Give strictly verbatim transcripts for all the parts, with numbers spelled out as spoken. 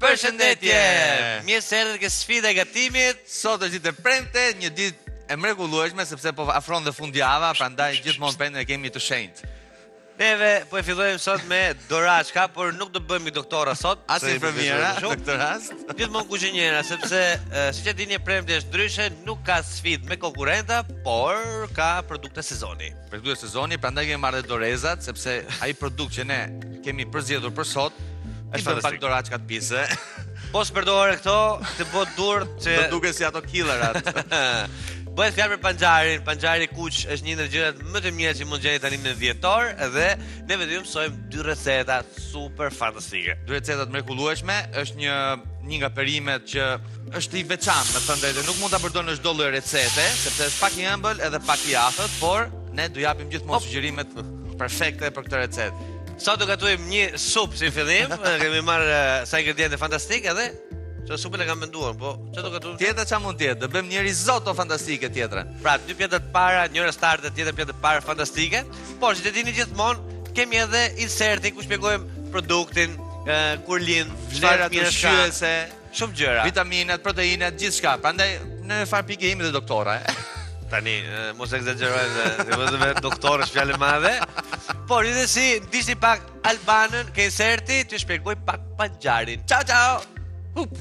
Përshëndetje! Mirë se erdhët ke sfida e gatimit. Sot është ditë e premte, një ditë e mrekullueshme sepse po afron dhe fundjava, prandaj gjithmonë premten e kemi të shenjtë. Neve po e fillojmë sot me dorashka, por nuk do bëjmë doktora sot. As infermiera në këtë rast. Gjithmonë kuzhinjera, sepse siç e dini premte është ndryshe, nuk ka sfidë me konkurrenta, por ka produkte sezoni. Produkte sezoni, prandaj kemi marrë dorezat, sepse ai produkt që ne kemi përzgjedhur për sot është për pak dorashka të pise. Po s'përdore këto, të bëhet dur që do duket si ato killerat. Bëhet fjalë për panxharin, panxhari kuq është një ndër gjërat më të mira që mund gjeni tani në dhjetor dhe ne vetëm mësojmë dy receta super fantastike. Dy receta të mrekullueshme, është një një nga perimet që është i veçantë, me thënë drejtë, nuk mund ta përdorë në çdo lloj recete, sepse është pak i ëmbël edhe pak i afërt, por ne do japim gjithmonë sugjerimet perfekte për këtë recetë. Sot do gatuim një supë si fillim, kemi marrë sa ingrediente fantastike edhe që supën e kam menduar, po çfarë do gatuim? Tjetra çfarë mund të jetë? Do bëjmë një risotto fantastike tjetrën. Pra, dy pjata të para, njëra starte, tjetër pjatë të para fantastike. Por si të dini gjithmonë, kemi edhe insertin ku shpjegojmë produktin, kur lind, vlerat ushqyese, shumë gjëra. Vitaminat, proteinet, gjithçka. Prandaj në far pikë jemi dhe doktora, e. Tani, mos egzagjerojnë, vetëm doktor është fjalë e madhe. Por edhe si ndiqni pak Albanën, ke inserti, t'ju shpjegoj pak panxharin. Ciao ciao. Hup.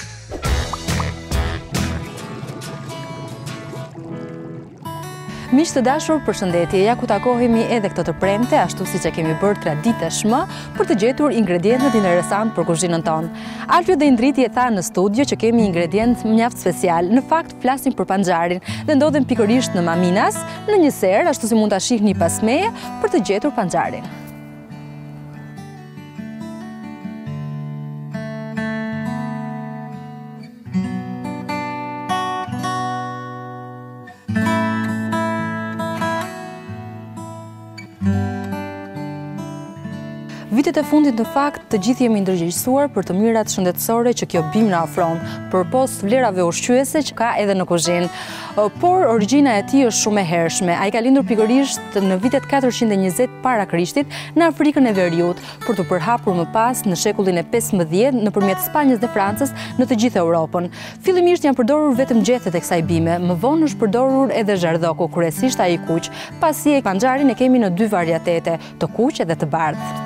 Miq të dashur, përshëndetje. Ja ku takohemi edhe këtë të premte, ashtu siç e kemi bërë traditashmë, për të gjetur ingredientet interesant për kuzhinën tonë. Alfio dhe Indriti e tha në studio që kemi ingredient mjaft special. Në fakt flasim për panxharin dhe ndodhem pikërisht në Maminas, në një serë, ashtu si mund ta shihni pas meje, për të gjetur panxharin. Vitet e fundit në fakt të gjithë jemi ndërgjegjësuar për të mirat shëndetësore që kjo bim na ofron, përpos vlerave ushqyese që ka edhe në kuzhinë. Por origjina e tij është shumë e hershme. Ai ka lindur pikërisht në vitet katërqind e njëzet para Krishtit në Afrikën e Veriut, për të përhapur më pas në shekullin e pesëmbëdhjetë nëpërmjet Spanjës dhe Francës në të gjithë Europën. Fillimisht janë përdorur vetëm gjethet e kësaj bime, më vonë është përdorur edhe zhardhoku, kryesisht ai i kuq. Pasi e panxharin e kemi në dy variatete, të kuq dhe të bardhë.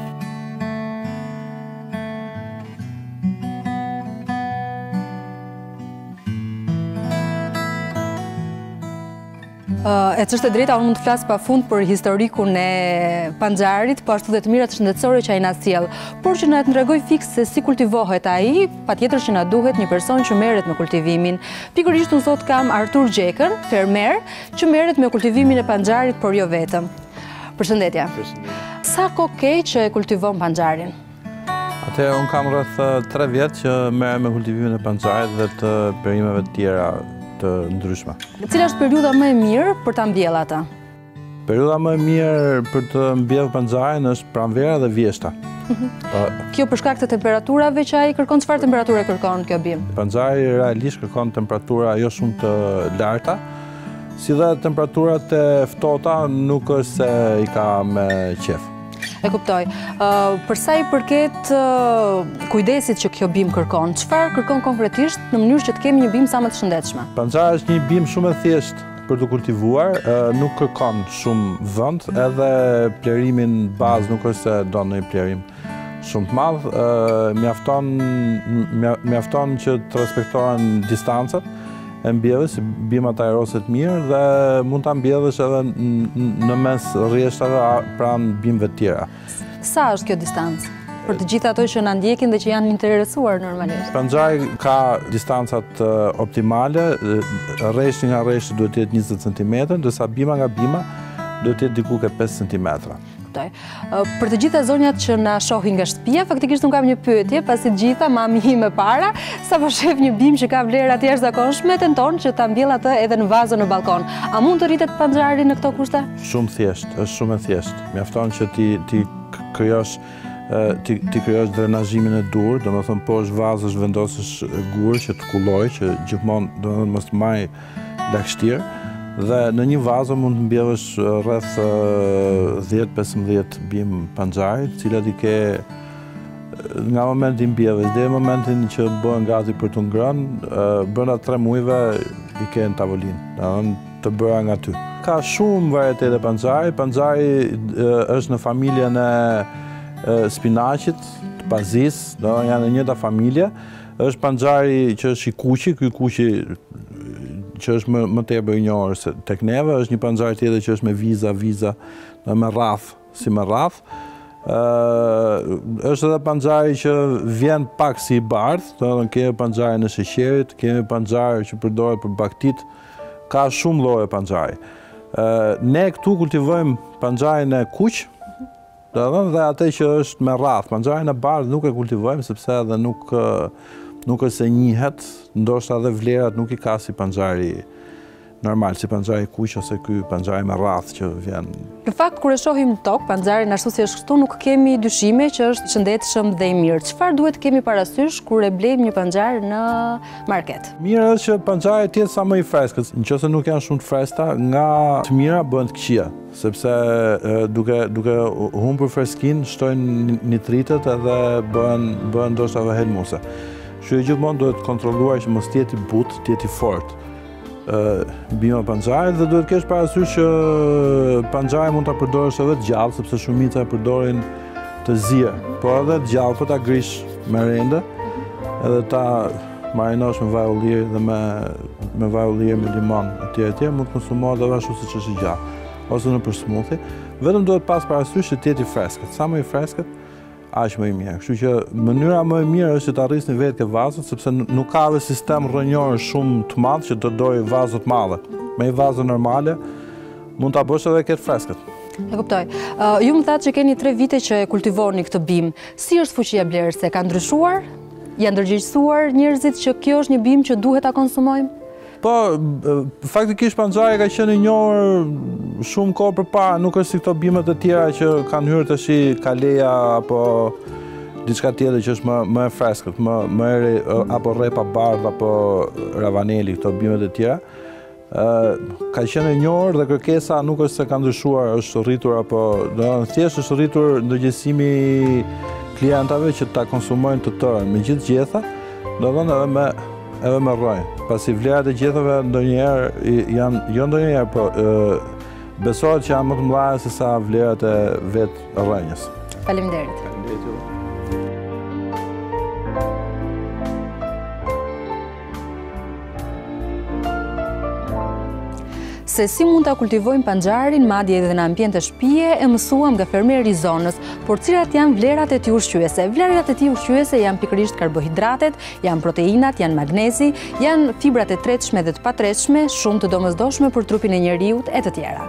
E ç'është e drejta, unë mund të flas pafund për historikun e panxharit, po ashtu dhe të mirat shëndetësore që ai na sjell. Por që na tregoj fiks se si kultivohet ai, patjetër që na duhet një person që merret me kultivimin. Pikërisht unë sot kam Artur Gjekën, fermer, që merret me kultivimin e panxharit, por jo vetëm. Përshëndetje. Përshëndetje. Sa kohë ke që e kultivon panxharin? Atëherë unë kam rreth tre vjet që merrem me kultivimin e panxharit dhe të perimeve të tjera të ndryshme. Cila është periudha më e mirë për ta mbjellë ata? Periudha më e mirë për të mbjellë panxharin është pranvera dhe vjeshta. Kjo për shkak të temperaturave që ai kërkon, çfarë temperature kërkon kjo bim? Panxhari realisht kërkon temperatura jo shumë të larta, si dhe temperaturat e ftohta nuk është se i ka me qef. E kuptoj. Për sa i përket kujdesit që kjo bim kërkon, çfarë kërkon konkretisht në mënyrë që të kemi një bim sa më të shëndetshme? Panxhari është një bim shumë e thjeshtë për të kultivuar, nuk kërkon shumë vend, edhe plerimin bazë nuk është se do në një plerim shumë të madh, mjafton mjafton që të respektohen distancat e mbjelljes, bimat aeroset mirë dhe mund ta mbjellësh edhe në mes rreshtave pranë bimëve të tjera. Sa është kjo distancë? Për të gjithë ato që na ndjekin dhe që janë interesuar normalisht. Panxhari ka distancat optimale, rreshti nga rreshti duhet të jetë njëzet centimetra, ndërsa bima nga bima duhet të jetë diku ke pesë centimetra. Për të gjitha zonjat që na shohin nga shtëpia, faktikisht unë kam një pyetje, pasi të gjitha mami ime para, sa po shef një bim që ka vlera të jashtëzakonshme, tenton që ta mbjell atë edhe në vazën në balkon. A mund të rritet panxhari në këto kushte? Shumë thjesht, është shumë e thjeshtë. Mjafton që ti ti krijosh ti ti krijosh drenazhimin e dur, domethënë poshtë vazësh vendosësh gur që të kullojë, që gjithmonë domethënë mos të marrë lagështirë. Dhe në një vazë mund të mbjellësh rreth dhjetë pesëmbëdhjetë bim panxhari, të cilat i ke nga momenti i mbjelljes deri në momentin që bëhen gati për të ngrënë, brenda tre muajve i ke në tavolinë, domethënë të bëra nga ty. Ka shumë varietete panxari. Panxari është në familjen e spinaqit, të pazis, do janë në njëjta familje. Është panxari që është i kuqi, ky kuqi që është më, më tepër i njohur se tek neve, është një panxar tjetër që është me viza, viza, do me rrath, si me rrath. Uh, është edhe panxari që vjen pak si i bardh, do të kemi panxarin e sheqerit, kemi panxar që përdoret për baktit, ka shumë lloje panxari. Uh, ne këtu kultivojmë panxarin e kuq, do të dhe atë që është me rrath. Panxarin e bardh nuk e kultivojmë sepse edhe nuk nuk është se njihet, ndoshta edhe vlerat nuk i ka si panxari normal, si panxari kuq ose ky panxari me rrath që vjen. Në fakt, kur e shohim në tokë, panxarin ashtu si është këtu, nuk kemi dyshime që është shëndetshëm dhe i mirë. Çfarë duhet kemi parasysh kur e blejmë një panxar në market? Mirë është që panxari të jetë sa më i freskët, nëse nuk janë shumë të freskëta, nga të mira bëhen të këqija, sepse duke duke humbur freskinë, shtojnë nitritet edhe bëhen bëhen ndoshta edhe helmuse. Kështu që gjithmonë duhet kontrolluar që mos të jetë i butë, të jetë i fortë. Bima panxarit dhe duhet kesh parasysh që panxari mund ta përdorësh edhe të gjallë, sepse shumica e përdorin të zier, por edhe të gjallë po ta grish me rende, edhe ta marinosh me vaj ulliri dhe me me vaj ulliri me limon etj etj, mund të konsumohet edhe ashtu siç është i gjallë, ose në për smoothie. Vetëm duhet pas parasysh që të jetë i freskët, sa më i freskët, aq më i mirë. Kështu që mënyra më e mirë është që të arrisni vetë ke vazët, sepse nuk ka edhe sistem rrënjor shumë të madh që të dojë vazo të madhe. Me një vazo normale mund ta bësh edhe këtë freskët. E kuptoj. Uh, ju më thatë që keni tre vite që e kultivoni këtë bim. Si është fuqia blerëse? Ka ndryshuar? Janë ndërgjegjësuar njerëzit që kjo është një bim që duhet ta konsumojmë? Po, faktikisht panxari ka qenë i njohur shumë kohë përpara, nuk është si këto bimet e tjera që kanë hyrë tash kaleja apo diçka tjetër që është më më e freskët, më më e apo rrepa bardh apo ravaneli, këto bimet e tjera. Ë ka qenë i njohur dhe kërkesa nuk është se ka ndryshuar, është rritur apo do të thonë thjesht është rritur ndërgjegjësimi i klientave që ta konsumojnë të tërën me gjithë gjetha, do të thonë edhe me edhe me rrojnë. Pasi vlerat e gjethave ndonjëherë janë, jo ndonjëherë, po e, besohet që janë më të mëdha se sa vlerat e vetë rrënjës. Faleminderit. Faleminderit ju. Se si mund ta kultivojmë panxarin, madje edhe në ambiente shtëpie, e mësuam nga fermeri i zonës, por cilat janë vlerat e tij ushqyese? Vlerat e tij ushqyese janë pikërisht karbohidratet, janë proteinat, janë magnezi, janë fibrat e tretshme dhe të patretshme, shumë të domosdoshme për trupin e njeriut e të tjera.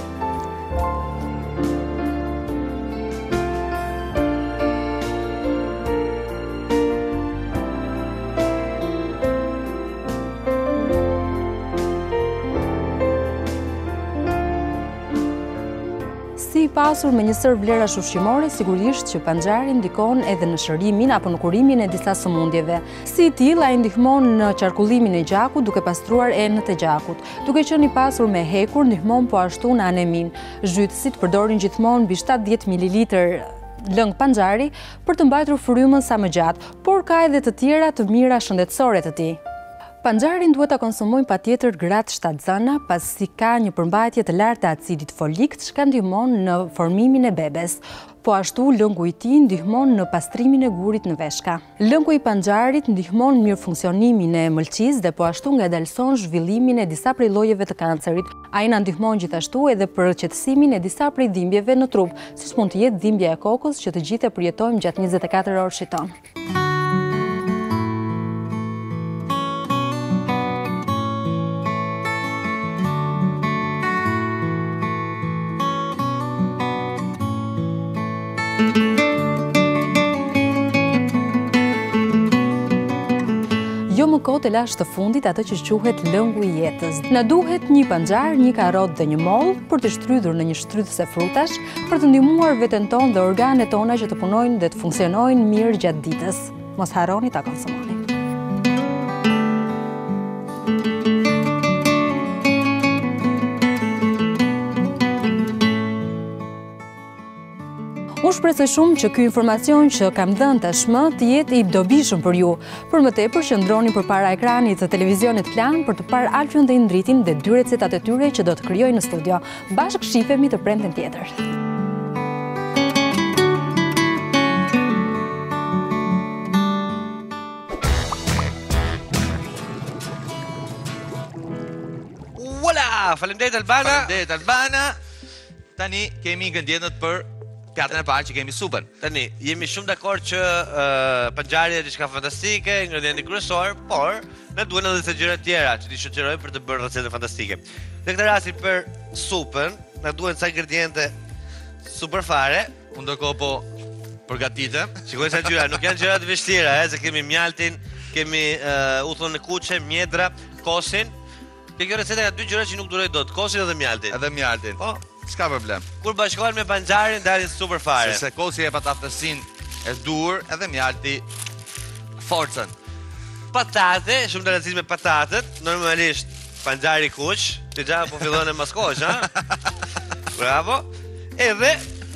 Si i pasur me një sër vlerash ushqimore, sigurisht që panxari ndikon edhe në shërimin apo në kurimin e disa sëmundjeve. Si i tillë, ai ndihmon në qarkullimin e gjakut duke pastruar enët e gjakut. Duke qenë i pasur me hekur, ndihmon po ashtu në anemin. Zhytësit përdorin gjithmonë mbi shtatëdhjetë mililitër lëng panxari për të mbajtur frymën sa më gjatë, por ka edhe të tjera të mira shëndetësore të tij. Panxarin duhet ta konsumojmë patjetër gratë shtatzëna, pasi ka një përmbajtje të lartë të acidit folik, që ndihmon në formimin e bebes. Po ashtu lëngu i tij ndihmon në pastrimin e gurit në veshka. Lëngu i panxarit ndihmon në mirë funksionimin e mëlçisë dhe po ashtu ngadalson zhvillimin e disa prej llojeve të kancerit. Ai na ndihmon gjithashtu edhe për qetësimin e disa prej dhimbjeve në trup, siç mund të jetë dhimbja e kokës që të gjithë e përjetojmë gjatë njëzet e katër orësh tonë. Jo më kohë të lash të fundit atë që quhet lëngu i jetës. Na duhet një panxar, një karrot dhe një mollë për të shtrydhur në një shtrydhëse frutash, për të ndihmuar veten tonë dhe organet tona që të punojnë dhe të funksionojnë mirë gjatë ditës. Mos harroni ta konsumoni. Unë Unë shpresoj shumë që ky informacion që kam dhënë tashmë të jetë i dobishëm për ju. Për më tepër qëndroni përpara ekranit të televizionit Klan për të parë Alfion dhe Indritin dhe dy recetat e tyre që do të krijojnë në studio. Bashkë shifemi të premten tjetër. Voilà, faleminderit Albana. Faleminderit Albana. Tani kemi ingredientet për pjatën e parë që kemi supën. Tani, jemi shumë dakord që uh, panxari është diçka fantastike, ingredienti kryesor, por ne duhen edhe të gjëra tjera që t'i shoqërojmë për të bërë recete fantastike. Në këtë rast për supën, na duhen ca ingrediente super fare. Unë ndërkohë po përgatitem. Shikoj sa gjëra, nuk janë gjëra të vështira, ëh, se kemi mjaltin, kemi uh, uthullën e kuqe, mjedra, kosin. Ke kjo receta ka dy gjëra që nuk duroj dot, kosin edhe mjaltin. Edhe mjaltin. Po, s'ka problem. kur bashkohen me panxarin dalin super fare. Sepse kosi e pat aftësinë e dur edhe mjalti forcën. Patate, shumë të rëndësishme patatet, normalisht panxari kuq, ti gja po fillon e maskosh, ha? Bravo. Edhe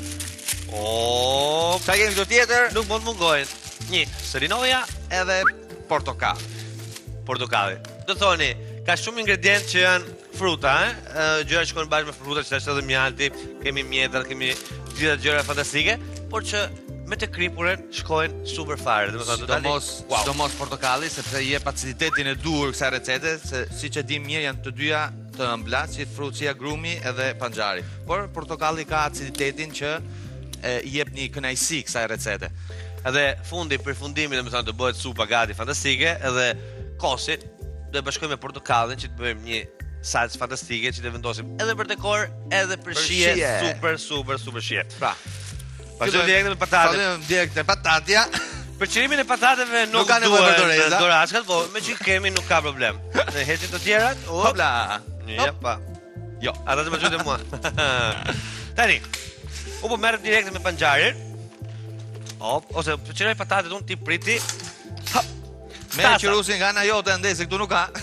O, Çka kemi këtu tjetër? nuk mund mungojnë. Një, sërinoja Edhe portokall. portokalli. Do thoni, ka shumë ingredient që janë fruta, eh? Gjëra që shkojnë bashkë me fruta, që është edhe mjalti, kemi mjetër, kemi gjitha gjëra fantastike, por që me të kripurën shkojnë super fare. Domethënë totali. Sidomos, Wow. sidomos portokalli, sepse i jep aciditetin e dur kësaj recete, se siç e dim mirë janë të dyja të ëmbla, si frutësia grumi edhe panxari. Por portokalli ka aciditetin që e, i jep një kënaqësi kësaj recete. Edhe fundi për fundimin, domethënë të bëhet supa gati fantastike, edhe kosin do e bashkojmë me portokallin që të bëjmë një salcë fantastike që të vendosim edhe për dekor, edhe për Për shije, shije. super super super shije. Pra, Vazhdojmë direkt me patatet. Vazhdojmë direkt me patatja. Për qirimin e patateve nuk, Nuk ka nevojë për duhen doreza. doraskat, po me që kemi nuk ka problem. Ne heqim të tjerat, o, Hopla. ja pa. Jo. Ata të më gjujtë mua. Tani, u po merrem direkt me panxarin. Hop, ose për qiroj patatet unë ti priti. Hop. Me Tasa. qirusin nga ana jote ande se këtu nuk ka.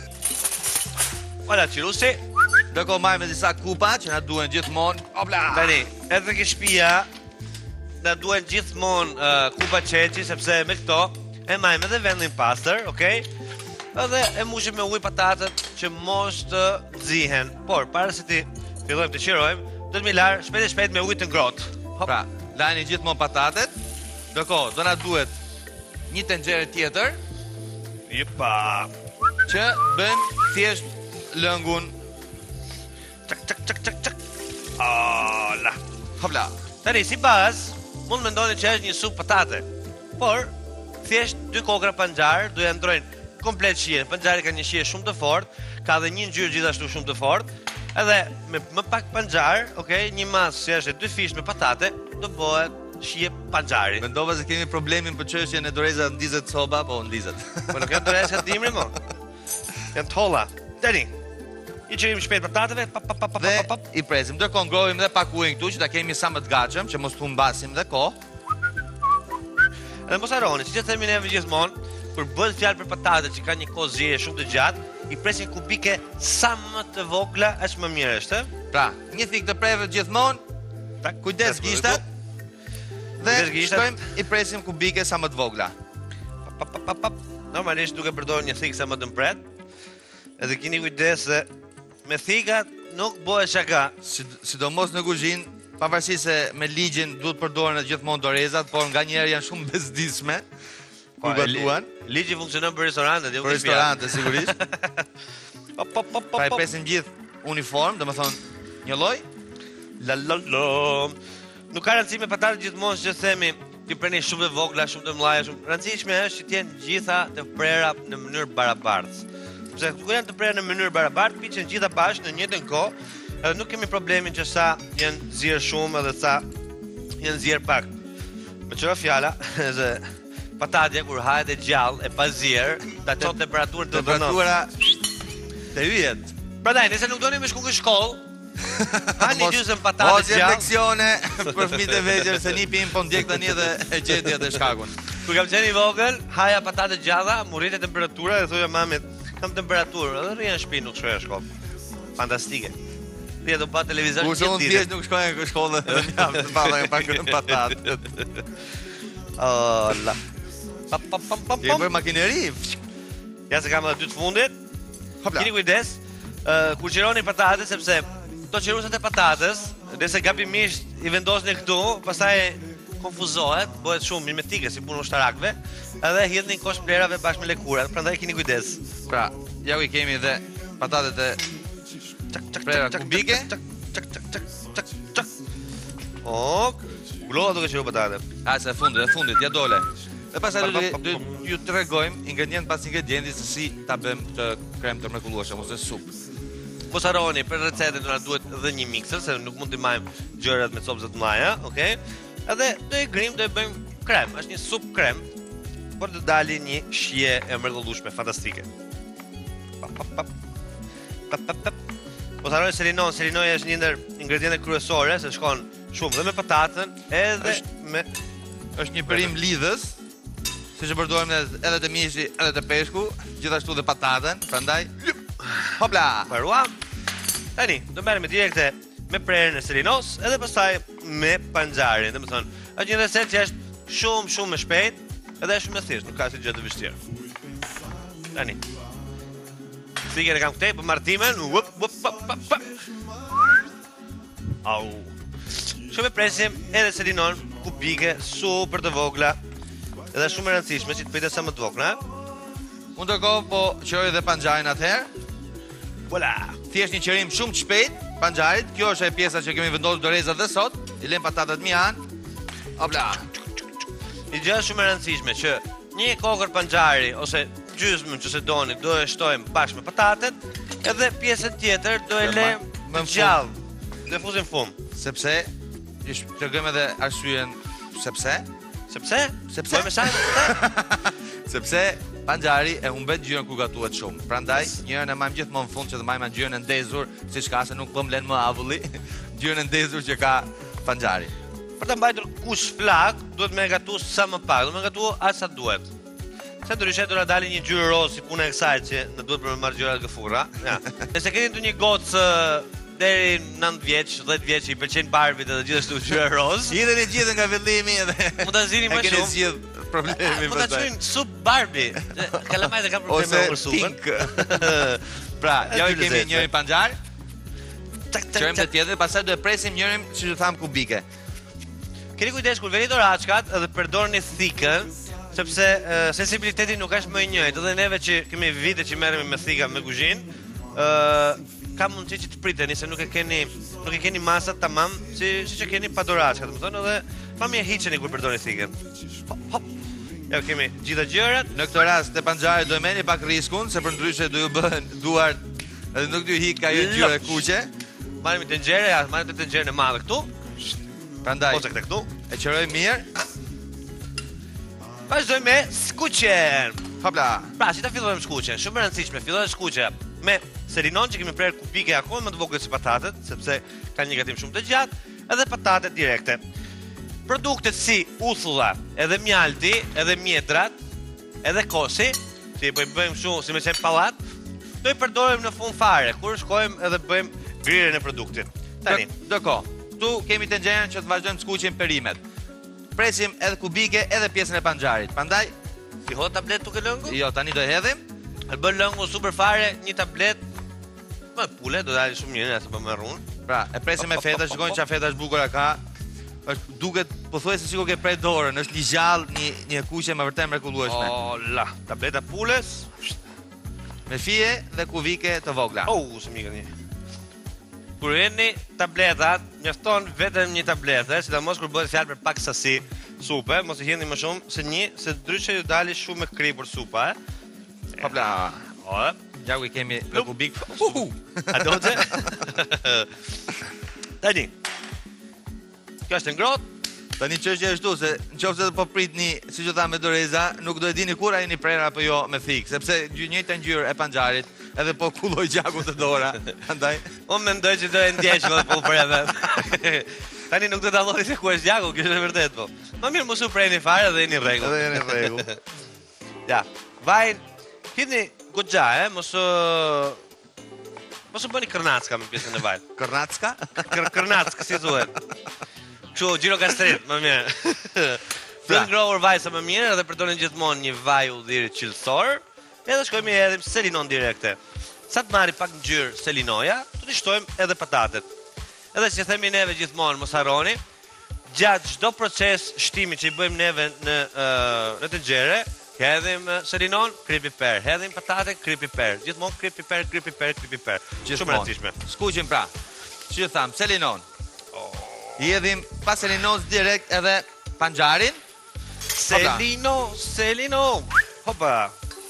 Voilà, qirusi. Ndërkohë marrim me disa kupa që na duhen gjithmonë. Hopla. Tani, edhe ke shtëpia na duhen gjithmonë uh, kupa qeçi sepse me këto e majmë edhe vendin pastër, okay? Edhe e mbushim me ujë patatet që mos të nxihen. Por para se ti fillojmë të qirojmë, do të mi lar shpejt e shpejt me ujë të ngrohtë. Hop. Pra, lani gjithmonë patatet. Ndërkohë, do na duhet një tenxhere tjetër Jepa. që bën thjesht lëngun. Çak çak çak çak çak. Ah, la. Hopla. Tani si bazë, mund mendoni që është një supë patate, por thjesht dy kokra panxar do ja ndrojnë komplet shijen. Panxari ka një shije shumë të fortë, ka edhe një ngjyrë gjithashtu shumë të fortë, edhe me më pak panxar, okay, një masë si është e dy fish me patate, do bëhet shije panxari. Mendova se kemi problemin për çështjen e doreza ndizet soba, po ndizet. Po nuk janë doreza të dimri mo. Janë tolla. Tani, i qirim shpejt patateve, pap pap pap pap Dhe pap pap. i presim. Ndërkohë ngrohim dhe pak ujë këtu që ta kemi sa më të gatshëm, që mos të humbasim dhe kohë. Edhe mos harroni, siç e themi neve gjithmonë, kur bëhet fjalë për patatet që kanë një kohë zgjerrje shumë të gjatë, i presin kubike sa më të vogla, aq më mirë është. Pra, një thik të preve gjithmonë, Tak, kujdes tak, gishtat. Dhe Kujdes gishtat. shkojmë i presim kubike sa më të vogla. Pap pap pap pap. Normalisht duke përdorur një thik sa më të mpret. Edhe keni kujdes se me thikat nuk bëhet shaka. Sid- Sidomos në kuzhinë, pavarësisht se me ligjin duhet përdoren edhe gjithmonë dorezat, por nganjëherë janë shumë bezdisme. Po, Kur gatuan, Ligji funksionon për restorantet, jo për restorante sigurisht. Pop pop pop Pra i pop. presim gjithë uniform, domethënë një lloj. La la la. Nuk ka rëndësi me patatet gjithmonë që themi ti preni shumë të vogla, shumë të mëdha, shumë. Rëndësishme është që të jenë gjitha të prera në mënyrë barabartë. Sepse kur janë të prera në mënyrë barabartë, piqen gjitha bashkë në një njëjtën kohë, edhe nuk kemi problemin që sa janë zirë shumë edhe sa janë zirë pak. Me çfarë fjala, se patatja kur hahet e gjallë e pa zirë, ta çon temperaturën të Temperatura të yjet. Prandaj, nëse nuk doni me shku në shkollë, hani Mos- gjysmë patate Mos jet gjallë. leksione për fëmijët e vegjël se nipi im po ndjek tani edhe e gjeti atë shkakun. Kur kam qenë i vogël, haja patate gjalla, mu rritet temperatura dhe thoja mamit, kam temperaturë, edhe rria në shtëpi nuk shkoja në shkollë. Fantastike. Dhe do pa televizor Kurse unë gjithë thjesht ditën. nuk shkojnë në shkollë dhe mjaftë të palla e pakën patatë. Oh, la. Pam, pam, pam, pam, Kemi pam. bërë makineri. Ja se kam edhe dy të fundit. Hopla. Keni kujdes, uh, kur qironi patatës, sepse to qirusat e patatës, dhe se gabimisht i vendosni këtu, pastaj konfuzohet, bëhet shumë mimetike si punë ushtarakëve, edhe hidhni kosh plerave bashkë me lëkurat, prandaj keni kujdes. Pra, ja ku i kemi dhe patatet e Çak çak Prera çak, kubike. Çak çak çak çak çak çak. Oh, glova duke qiru patate. A, se e fundit, e fundit, ja dole. Dhe pastaj Pam, do pam, të pam, do ju tregojmë ingredient pas ingredienti se si ta bëjmë këtë krem të mrekullueshëm ose supë. Mos harroni, për recetën do na duhet edhe një mikser, se nuk mund të majmë gjërat me copëza të mëdha, okay? Edhe do e grim, do e bëjmë krem, është një supë krem, por të dali një shije e mrekullueshme, fantastike. Pap pap pap. Pap pap pap. Mos harroni selinon, selinoja është një ndër ingredientet kryesore, se shkon shumë dhe me patatën, edhe Është- me Është një perim lidhës, siç e përdorim edhe edhe te mishi, edhe te peshku, gjithashtu dhe patatën, prandaj hopla. Mbaruam. Tani, do merrem direkte me prerën e selinos, edhe pastaj me panxarin. Domethënë, është një recetë që është shumë shumë e shpejtë, edhe është shumë e thjeshtë, nuk ka asnjë gjë të vështirë. Tani. Sikën e kam këtej për martimen. Wup wup pap pap pap. Au. Shumë e presim edhe selinon kubike super të vogla. Edhe shumë e rëndësishme që të pritet sa më të vogla. Unë ndërkohë po qëroj dhe panxarin atëherë. Vola. Thjesht një qërim shumë të shpejt panxarit. Kjo është e pjesa që kemi vendosur dorezat dhe sot. I lëm patatet mi anë. Hopla. Një gjë shumë e rëndësishme që një kokër panxari ose gjysmën që se doni do e shtojmë bashkë me patatet, edhe pjesën tjetër do e Dhe lë ma- më të në gjallë, dhe fuzin fum. Sepse ju shpjegojmë edhe arsyeën sepse Sepse? Sepse? Po me shajnë? sepse panxari e humbet gjyrën kur gatuhet shumë. Prandaj njërin e majmë gjithmonë në fund që të majmë gjyrën e ndezur, siç ka se nuk po mlen më avulli, gjyrën e ndezur që ka panxari. Për të mbajtur kush flak, duhet me gatu sa më pak, duhet me gatu aq sa duhet. Se ndryshe do na dalë një gjyrë rozë si puna e kësaj që në duhet për me marrë gjërat gëfurra. Ja. Nëse keni ndonjë gocë deri nëntë vjeç, dhjetë vjeç i pëlqejnë Barbit edhe gjithashtu gjyra rozë, Hidhen e gjithë nga fillimi edhe mund ta zini më e keni shumë. zgjidh problemin Mund ta pastaj. çojnë sup Barbie. Kalamajt e kanë probleme Ose me supën. pink. Pra, ja Dy i kemi lezete. njërin panxar, Tak tak qërim të tak. tjetër, pastaj do e presim njërin, siç e tham, kubike. Keni kujdes kur veni doraçkat edhe përdorni thikën, sepse uh, sensibiliteti nuk është më i njëjtë. Edhe neve që kemi vite që merremi me thika me kuzhinë, ë uh, ka mundësi që të priteni se nuk e keni nuk e keni masat tamam si siç e keni pa doraçka, domethënë edhe pa mirë hiqeni kur përdorni thikën. Hop hop. Ja kemi gjitha gjërat. Në këtë rast te panxari do e merrni pak riskun, se përndryshe do ju bëhen duart edhe nuk do ju hik ajo gjyra e kuqe. Marrim tenxhere, ja, marrim tenxherën e madhe këtu, Prandaj ose këtë këtu. e qëroj mirë. Vazhdojmë me skuqen. Hopla. Pra, si ta fillojmë skuqen? Shumë e rëndësishme, fillojmë skuqja me selinon që kemi prerë kubike akoma më të vogël se patatet, sepse kanë një gatim shumë të gjatë, edhe patatet direkte. Produktet si uthulla, edhe mjalti, edhe mjedrat, edhe kosi, si po i bëjmë shumë si me qenë pallat, do i përdorim në fund fare, kur shkojmë edhe bëjmë grirën e produktit. Tani, Doko, tu kemi tenxherën që të vazhdojmë të skuqim perimet. Presim edhe kubike edhe pjesën e panxarit. Prandaj, i ho tablet tuk e lëngu? jo, tani do e hedhim. E bën lëngu super fare, një tablet, më pule, do dalë shumë mirë, se po më rrun. Pra, e presim me feta, shikojnë çfarë fetash bukura ka. Është duket pothuajse sikur ke prej dorën, është një gjallë, një një kuqe me vërtet mrekullueshme. O, la, tableta pules. Me fije dhe kuvike të vogla. Oh, së mikë një. Kur jeni tabletat, mjafton vetëm një tabletë, sidomos kur bëhet fjalë për pak sasi supe, mos i hidhni më shumë se një, se ndryshe ju dali shumë e kripur supa, e. Hopla. O, Ja ku i kemi dhe Plup. kubik. Uhu. a do të? Tani. Kjo është ngrohtë. Tani çështja është këtu se nëse po pritni, siç u tha me doreza, nuk do e dini kur a jeni prerë apo jo me thik, sepse gjë njëjta ngjyrë e panxarit, edhe po kulloj gjakun të dora. Prandaj, Unë mendoj që do e ndjeq më po për edhe. Tani nuk do ta dalloni se ku është gjaku, kjo është e vërtet po. Më mirë mos u preni fare dhe jeni në rregull. edhe jeni në rregull. Ja, vajin, hidhni goxha, e, mos ë Mos u bëni kërnacka me pjesën e vaj. Kërnacka? Kër kërnack, si thuhet. Kështu gjirokastrit, më mirë. Fillon ngrohur vaj sa më mirë edhe përdorin gjithmonë një vaj udhëri qelësor, edhe shkojmë i hedhim selinon direkte. Sa të marri pak ngjyrë selinoja, do t'i shtojmë edhe patatet. Edhe që themi neve gjithmonë, mos harroni, gjatë çdo proces shtimi që i bëjmë neve në uh, në tenxhere, hedhim uh, selinon, kri piper, hedhim patate, kri piper, gjithmonë kri piper, kri piper, kri piper. Shumë e rëndësishme. Skuqim pra. Që tham, selinon. I hedhim pas selinos direkt edhe panxharin. Selino, selino. Hopa.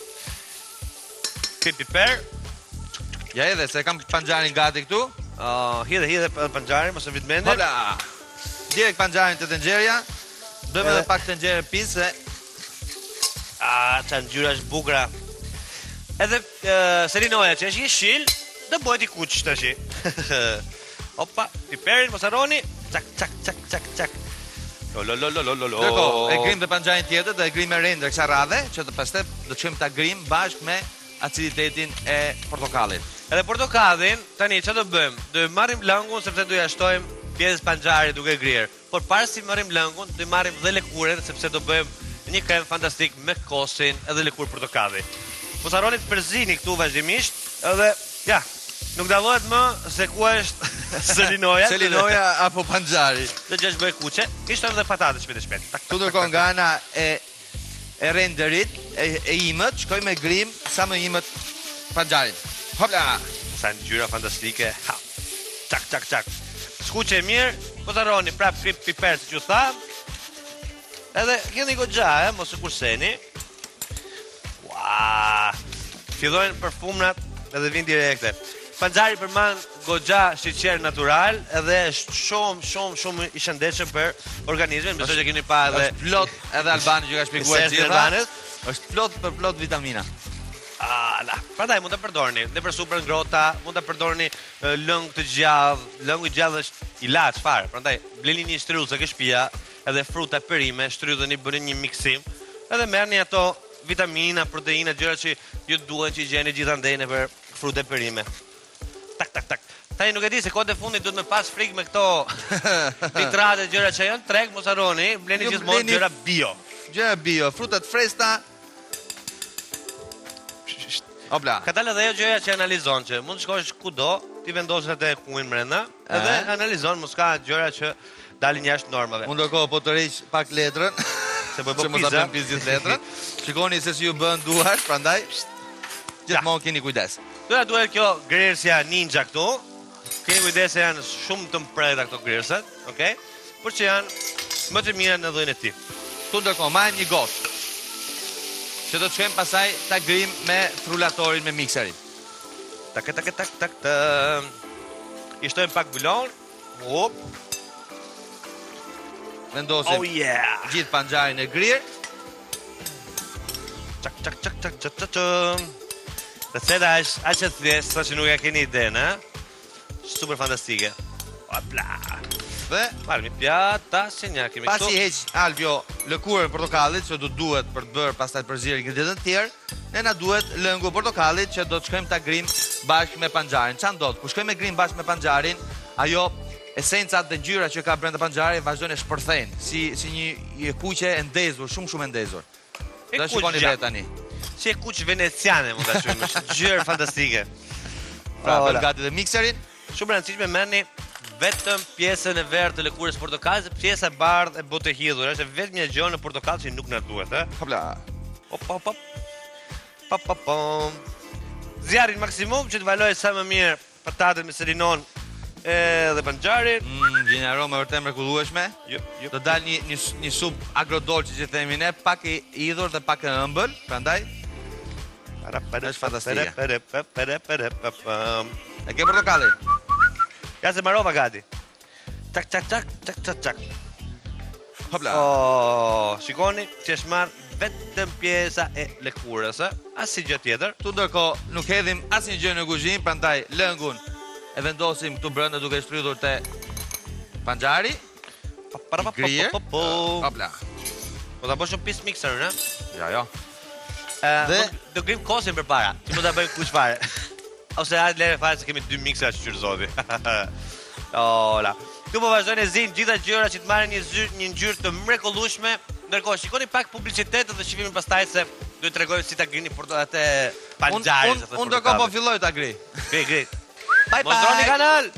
Kri piper. Ja edhe se kam panxharin gati këtu. Uh, hidhe, hidhe panxharin, mos e vit mendje. Hola. Direkt panxharin te tenxheria. Bëjmë edhe pak tenxhere pise. Ah, qa ngjyra është bukra. Edhe uh, selinoja që është jeshil, do bëhet i kuq tash. Opa, piperin mos harroni. Çak çak çak çak çak. Lo lo lo lo lo lo. Dërko, e grim dhe panxharin tjetër dhe e grim e render kësa radhe, që të pastaj do të çojmë ta grim bashkë me aciditetin e portokallit. Edhe portokallin, tani çfarë do bëjmë? Do i marrim lëngun sepse do ja shtojmë pjesës panxharit duke grirë. Por para si marrim lëngun, do i marrim dhe lëkurën sepse do bëjmë një krem fantastik me kosin edhe lëkurë portokalli. Mos harroni të përzini këtu vazhdimisht, edhe ja, nuk dallohet më se ku është selinoja. Selinoja apo panxhari. Do gjesh bëj kuqe, i shtojmë dhe patatet shpejt e shpejt. Tu ndërkohë nga ana e e renderit, e, e imët, shkoj me grim sa më imët panxharin. Hopla! Sa ngjyra fantastike. Ha. Çak çak çak. Skuqe mirë, mos harroni prap krip piper siç u tham. Edhe keni goxha, eh, mos e kurseni. Ua! Fillojnë perfumrat edhe vin direkte. Panxhari përmban goxha sheqer natyral edhe është shumë shumë shumë i shëndetshëm për organizmin. Besoj që keni pa edhe Është plot edhe Albani që ka shpjeguar Ses gjitha. Albanit. Është plot për plot vitamina. Ah, la. Prandaj mund ta përdorni dhe për super ngrota, mund ta përdorni uh, lëng të gjallë. Lëngu i gjallë është ilaç fare. Prandaj bleni një shtrydhë ke shtëpia, edhe fruta perime, shtrydheni, bëni një miksim, edhe merrni ato vitamina, proteina, gjëra që ju duhen që i gjeni gjithandej nëpër fruta perime. Tak tak tak. Tani nuk e di se kohët e fundit duhet me pas frikë me këto nitrate gjëra që janë treg, mos harroni, bleni Ju gjithmonë bleni- gjëra bio. Gjëra bio, frutat freskëta. Hopla. Ka dalë edhe ajo gjëja që analizon që mund të shkosh kudo, ti vendos atë kuin brenda, edhe E? analizon mos ka gjëra që dalin jashtë normave. Unë ndërkohë po të rriq pak letrën. Se po që bëj mos ta pizza. bëm pizit letrën. Shikoni se si ju bën duar, prandaj gjithmonë keni kujdes. Doja duhet kjo grirësja ninja këtu. Keni kujdes se janë shumë të mprejta këto grirësat, okay? Por që janë më të mira në dhojën e tij. Tu ndërkohë majm një gotë. Që do të shkojmë pasaj ta grim me frulatorin me mikserin. Tak tak tak tak tak. I shtojmë pak bulon. Hop. Vendosim Oh yeah. gjithë panxharin e grirë. Çak çak çak çak çak çak. Receta është aq e thjeshtë sa që nuk e keni idenë, ha? Super fantastike. Hopla. Dhe Marrë një pjata, si një kemi pasi këtu. heq Albio lëkurën portokallit që do duhet për të bërë pastaj të përzierë ingredientët e tjerë, ne na duhet lëngu portokallit që do të shkojmë ta grim bashkë me panxharin. Çan do të? Kur shkojmë me grim bashkë me panxharin, ajo esencat dhe ngjyra që ka brenda panxharit vazhdojnë e shpërthejnë si si një, një kuqe e ndezur, shumë shumë e ndezur. E Do kuq shikoni gjatë. vetë tani. Si e kuq veneciane, mund ta quajmë, është gjërë fantastike. Pra, Ola. bëm gati dhe mikserin. Shumë e rëndësishme merrni vetëm pjesën e verdhë të lëkurës portokallit, se pjesa e bardhë e botë hidhur, është vetëm një gjë në portokall që nuk na duhet, ë. Hopla. Hop hop hop. Pop pop pom. Zjarrin maksimum që të valoj sa më mirë patatet me selinon edhe panxharin. Mm, vjen një aromë vërtet mrekullueshme. Jo, jo. Do dal një një një sup agrodolce që themi ne, pak i idhur dhe pak e ëmbël, prandaj është fantastike. E ke portokallin. Ja se marova gati. Çak çak çak çak çak çak. Hopla. Oh, shikoni që është marrë vetëm pjesa e lëkurës, ë? Asnjë gjë tjetër. Tu ndërkohë nuk hedhim asnjë gjë në kuzhinë, prandaj lëngun e vendosim këtu brenda duke shtrydhur te panxhari. Grir. Hopla. Po ta bësh një pis mixer, ë? Ja, jo. Ë, Dhe- do grim kosin përpara. Ti mund ta bëj kush fare. ose hajde lere fare se kemi dy miksa shqyr zoti. Ola. Këtu po vazhdojnë e zinë gjitha gjëra që të marrin një zyrë, një ngjyrë të mrekullueshme. Ndërkohë shikoni pak publicitet dhe shihemi pastaj se do të tregoj si ta grini për atë panxharin. Unë ndërkohë po filloj ta gri. Gri, gri. Bye Mos ndroni bye. kanal.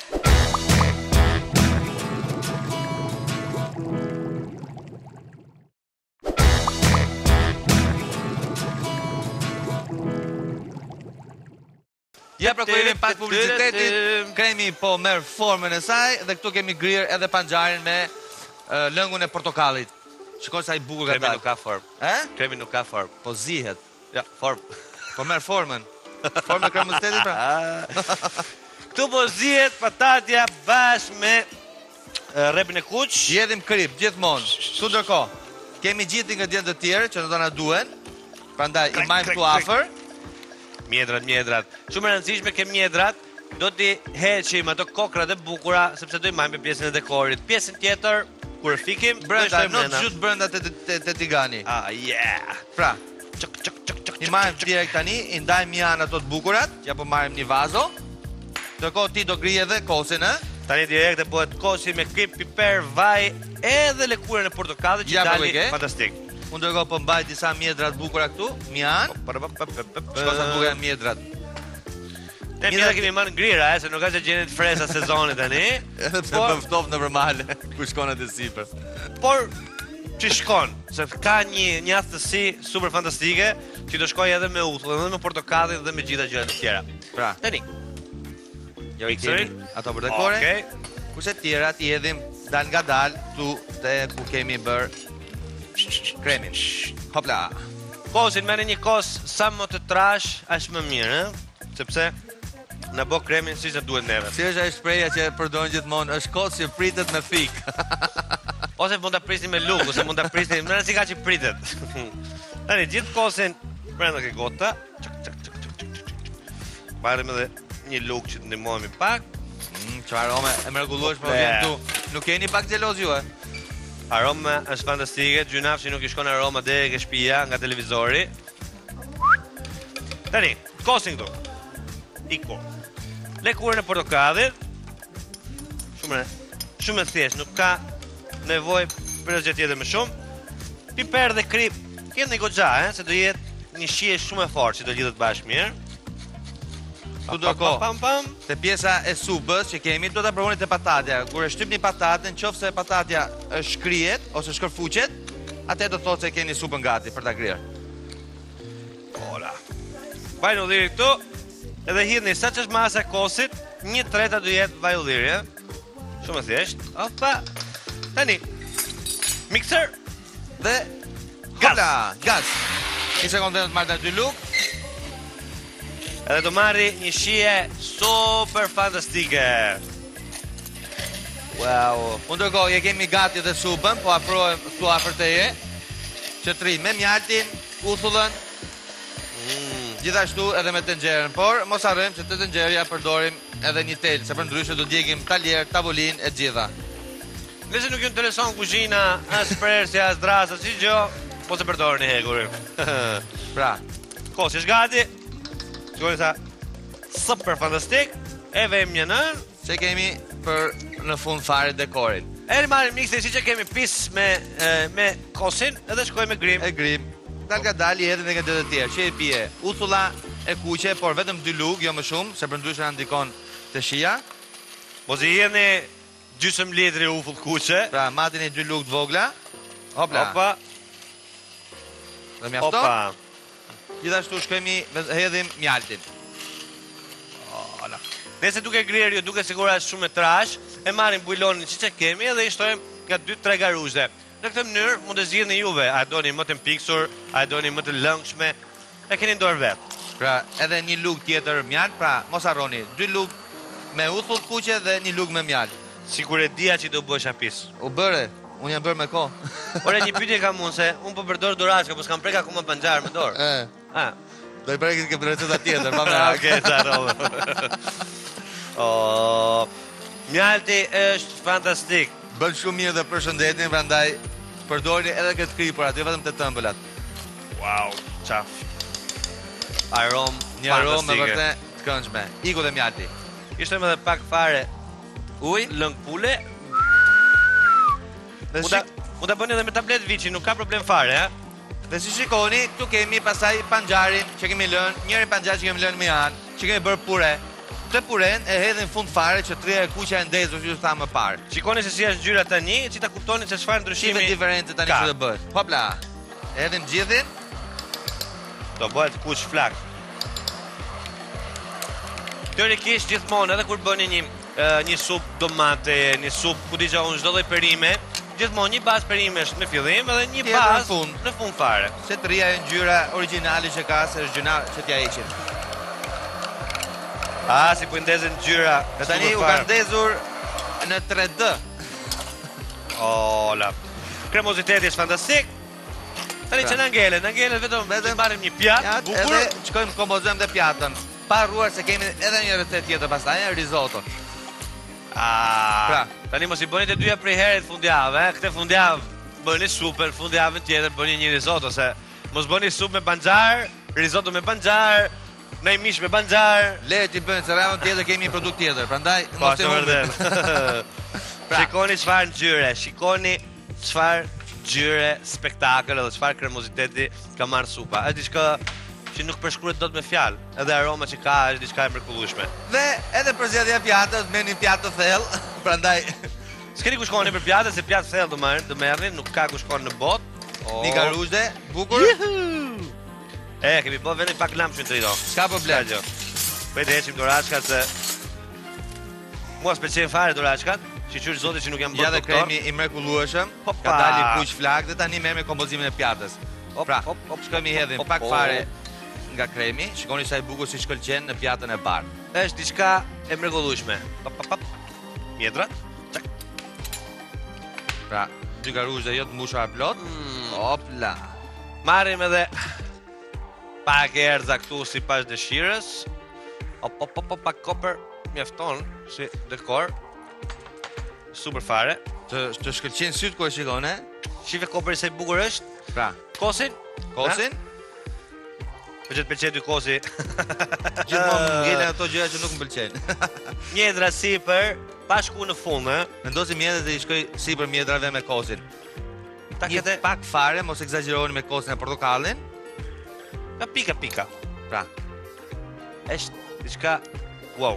Ja pra kur jemi pas publicitetit, kremi po merr formën e saj dhe këtu kemi grirë edhe panxharin me uh, lëngun e portokallit. Shikoj sa i bukur ka Kremi dalë. nuk ka formë. Ë? Kremi nuk ka formë. Po zihet. Ja, formë. Po merr formën. Formën e kremozitetit pra. Këtu po zihet patatja bashkë me e, rrepin e kuq. Jedhim krip gjithmonë. Ktu ndërkohë kemi gjithë ingredientë të tjerë që do na duhen. Prandaj i Krek, majmë krek, këtu krek. afër. Mjedrat, mjedrat. Shumë e rëndësishme ke mjedrat, do t'i heqim ato kokrat e bukura, sepse do i majmë pjesën e dekorit. Pjesën tjetër, kur e fikim, do i Brenda, shtojmë në brenda. gjut brenda te te te tigani. Ah, yeah. Pra, Çuk çuk çuk çuk. i marrim direkt tani, i ndajmë janë ato të bukurat, ja po marrim një vazo. Ndërkohë ti do grije edhe kosin, ë? Tani direkt e bëhet kosi me krip, piper, vaj, edhe lëkurën e portokallit që Ja, dali po, ke? fantastik. Unë ndërkohë po mbaj disa mjedra të bukura këtu, mjan. Shko sa bukur janë mjedrat. Ne mjera kemi marrë ngrira, eh, se nuk ka që gjenet fresa sezonit tani. Edhe pse Por- më ftoft në përmale, ku shkon atë sipër. Por që shkon, se ka një një aftësi super fantastike që do shkoj edhe me uthull, edhe me portokallin dhe me gjitha gjërat e tjera. Pra, Tani, jo i Mikseri? kemi ato për dekore. Okej. Kurse tjerat i hedhim dal nga dal tu te ku kemi bër kremin. Hopla. Kosin merrni një kos sa më të trash, aq më mirë, ëh? Sepse na bë kremin siç na duhet neve. Si është ai shpreha që përdorin gjithmonë, është kos që pritet me fik. Ose mund ta prisni me luk, ose mund ta prisni, më rëndësi ka që pritet. Tani gjithë kosin brenda ke gota. Çak çak çak çak çak. çak. Marrim edhe një luk që të ndihmohemi pak. Mm, çfarë arome e mrekullueshme Po, vjen be. këtu. Nuk keni pak xheloz ju, e? Aroma është fantastike, gjynafshi nuk i shkon aroma deri ke shtëpia nga televizori. Tani, kosin këtu. Iko. Lëkurën e portokallit. Shumë e- shumë e thjeshtë, nuk ka nevojë për asgjë tjetër më shumë. Piper dhe krip, keni një goxha, ëh, se do jetë një shije shumë e fortë që do lidhet bashkë mirë. Tu ndërkohë, Pam pam. te pjesa e supës që kemi, do ta provoni te patatja. Kur e shtypni patatën, qofse patatja është shkrihet ose shkërfuqet, atë do thotë se keni supën gati për ta grirë. Ola. Vaj ulliri këtu, edhe hidhni sa që është masa e kosit, një treta do jetë vaj ulliri, eh? Shumë e thjesht. Opa. Tani, mixer, Dhe Gas. hopla, gas. Një sekondë të marrë dy luk. edhe do marri një shije super fantastike. Wow. Unë ndërkohë je kemi gati dhe supën, po afrohem këtu afër teje. Qëtri me mjaltin, uthullën, Mm. gjithashtu edhe me tenxherën, por mos harrojmë që te tenxherja përdorim edhe një tel, se për ndryshe do djegim taljer, tavolinë e gjitha. Nëse nuk ju intereson kuzhina, as presja, as drasa, si gjë, po se përdorni hekurin. Pra, Kosi është gati. Shikoni sa super fantastik. E vejmë një nën. që kemi për në fund fare dekorin. E marrim miksin siç e kemi pis me e, me kosin edhe shkojmë me grim. E grim, dal nga dali edhe me këtë të tjerë, që e pije uthulla e kuqe, por vetëm dy lug, jo më shumë, se për ndryshe na ndikon të shija. Mos i jeni gjysmë litri ufull kuqe. Pra, matini dy lug të vogla. Hopla. Opa, Dhe mjafton. opa. Gjithashtu shkojmë dhe hedhim mjaltin. Ola. Nëse duke grirë, ju duke sigura është shumë e trash, e marrim bujlonin siç e kemi edhe i shtojmë nga dy tre garuzhe. Në këtë mënyrë mund të zgjidhni juve, a doni më të mpiksur, a doni më të lëngshme, e keni në dorë vet. Pra, edhe një lug tjetër mjalt, pra, mos harroni, dy lug me uthull të kuqe dhe një lug me mjalt. Sikur e dia që do bësh apis. U bëre, unë jam bërë me kohë. Ore një pyetje kam unë se unë po përdor durashka, po s'kam prek akoma panxhar me dorë. E, Ah, do i prekit këtë receta tjetër, pa me Ah, hak. Okej, sa rrollë. Oh, mjalti është fantastik. Bën shumë mirë dhe përshëndetin, prandaj përdorni edhe këtë kripurat, jo vetëm të tëmbëlat. Wow, çaf. Arom Një aromë me fantastike. vërtet të këndshme. Iku dhe mjalti. Ishte edhe pak fare Uj, lëng pule. dhe Mund ta shik, mund ta bëni edhe me tablet Vici, nuk ka problem fare, ha. dhe si shikoni, këtu kemi pasaj panxarin që kemi lënë, njëri panxar që kemi lënë më janë, që kemi bërë pure. Këtë puren e hedhin fund fare që trija e kuqja e ndezur që ju tha më parë. Shikoni se si është ngjyra tani, që ta kuptoni se çfarë ndryshimi Shive diferente tani ka. që të bëhet. Hopla. E hedhim gjithin. Do bëhet kuq flak. Teorikisht gjithmonë edhe kur bëni një uh, një sup domate, një sup ku di unë çdo lloj perime, gjithmonë një bazë perimesh në fillim edhe një Tjetër në bazë fund. në fund fare. Se të rria e ngjyra origjinale që ka, se është gjëna që t'ja heqin. Ah, si po i ndezën ngjyra. Dhe tani super u ka fare. ndezur në tre D. Ola. Kremoziteti është fantastik. Tani Pra. që na ngelen, na ngelen vetëm vetëm marrim një pjatë Pjatë, bukur. edhe shkojmë kompozojmë dhe pjatën. Pa harruar se kemi edhe një recetë tjetër pastaj, e risotto. Ah, Pra. tani mos i bëni të dyja prej herët fundjavë, eh? Këtë fundjavë bëni super, fundjavën tjetër bëni një risotto, se mos bëni sup me banxhar, risotto me banxhar, ndaj mish me banxhar. Le ti bëjmë se radhën tjetër kemi një produkt tjetër, prandaj Po, mos e është humbim. vërtet. Pra. Shikoni çfarë ngjyre, shikoni çfarë ngjyre spektakël edhe çfarë kremoziteti ka marrë supa. Është diçka që nuk përshkruhet dot me fjalë. Edhe aroma që ka është diçka e mrekullueshme. Dhe edhe përzgjedhja e pjatës, me një pjatë të thellë, prandaj S'keni ku shkoni për pjatë, se pjatë thellë do marrin, do merrin, nuk ka ku shkon në botë. Oh. një garuzhe, bukur, E, kemi bërë vetëm pak lam që në trito. s'ka problem. Gjë. Bëjtë heqim dorashkat se... Mua s'pëlqejnë fare dorashkat, që qyrë zoti që nuk jam Ja bërë dhe doktor. kremi i mrekullueshëm, Hopa. ka dali kuq flak dhe tani merrem me kompozimin e pjatës. Hop, Pra, hop, hop, shkojmë i hedhim hop, pak hop. fare nga kremi, shikoni sa i bukur si shkëlqen në pjatën e bardhë. Është diçka e mrekullueshme. Pap, pap, pap. Mjedrat. Çak. Pra, dy garuzhe jo të mbushura plot. Mm. Hopla. Marrim edhe pak erza këtu si pas dëshirës. Hop, hop, hop, hop, pak kopër mjafton si dekor. Super fare. Të të shkëlqen syt kur e shikon, e? Shife kopëri se i bukur është. Pra, Kosin. kosin, Po që të pëlqej dy kosi. gjithmonë më ngelen ato gjëra që nuk më pëlqejnë. Mjedra sipër, pa shku në fund, ë. Vendosim mjedrat dhe i shkoj sipër mjedrave me kosin. Ta Një kete pak fare, mos egzagjeroni me kosin e portokallin. ka pika pika. Pra, Është diçka wow.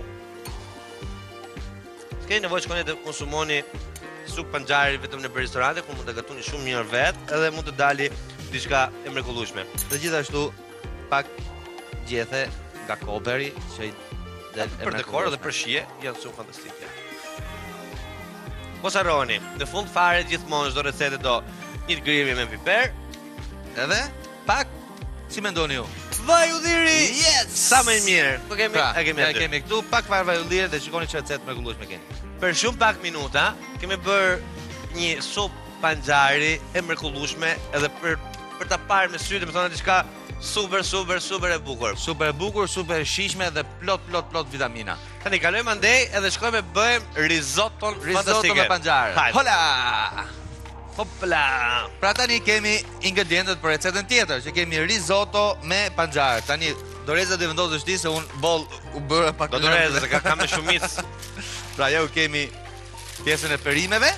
S'keni nevojë shkoni të konsumoni sup panxhari vetëm në restorante ku mund të gatuni shumë mirë vetë edhe mund të dali diçka e mrekullueshme. dhe gjithashtu pak gjethe nga koperi që i del e Për dekor dhe për shije janë shumë fantastike. Mos harroni, në fund fare gjithmonë çdo recetë do një grimi me piper, edhe pak, si mendoni ju? vaj udhiri. Yes! Sa më i mirë. Po kemi, Pra, e kemi ja aty. kemi këtu pak fare vaj ullire dhe shikoni që recetë mrekullueshme keni. Për shumë pak minuta kemi bërë një sup panxhari e mrekullueshme edhe për për ta parë me sy, domethënë diçka super super super e bukur. Super e bukur, super e shijshme dhe plot plot plot vitamina. Tani kalojmë andej edhe shkojmë e bëjmë risotton Risotto fantastike. me panxhar. Hajde. Hola! Hopla. Pra tani kemi ingredientet për recetën tjetër, që kemi risotto me panxhar. Tani Doreza dhe vendosësh ti se unë boll u bëra pak. Do doreza se ka kam me shumicë. Pra ju kemi pjesën e perimeve,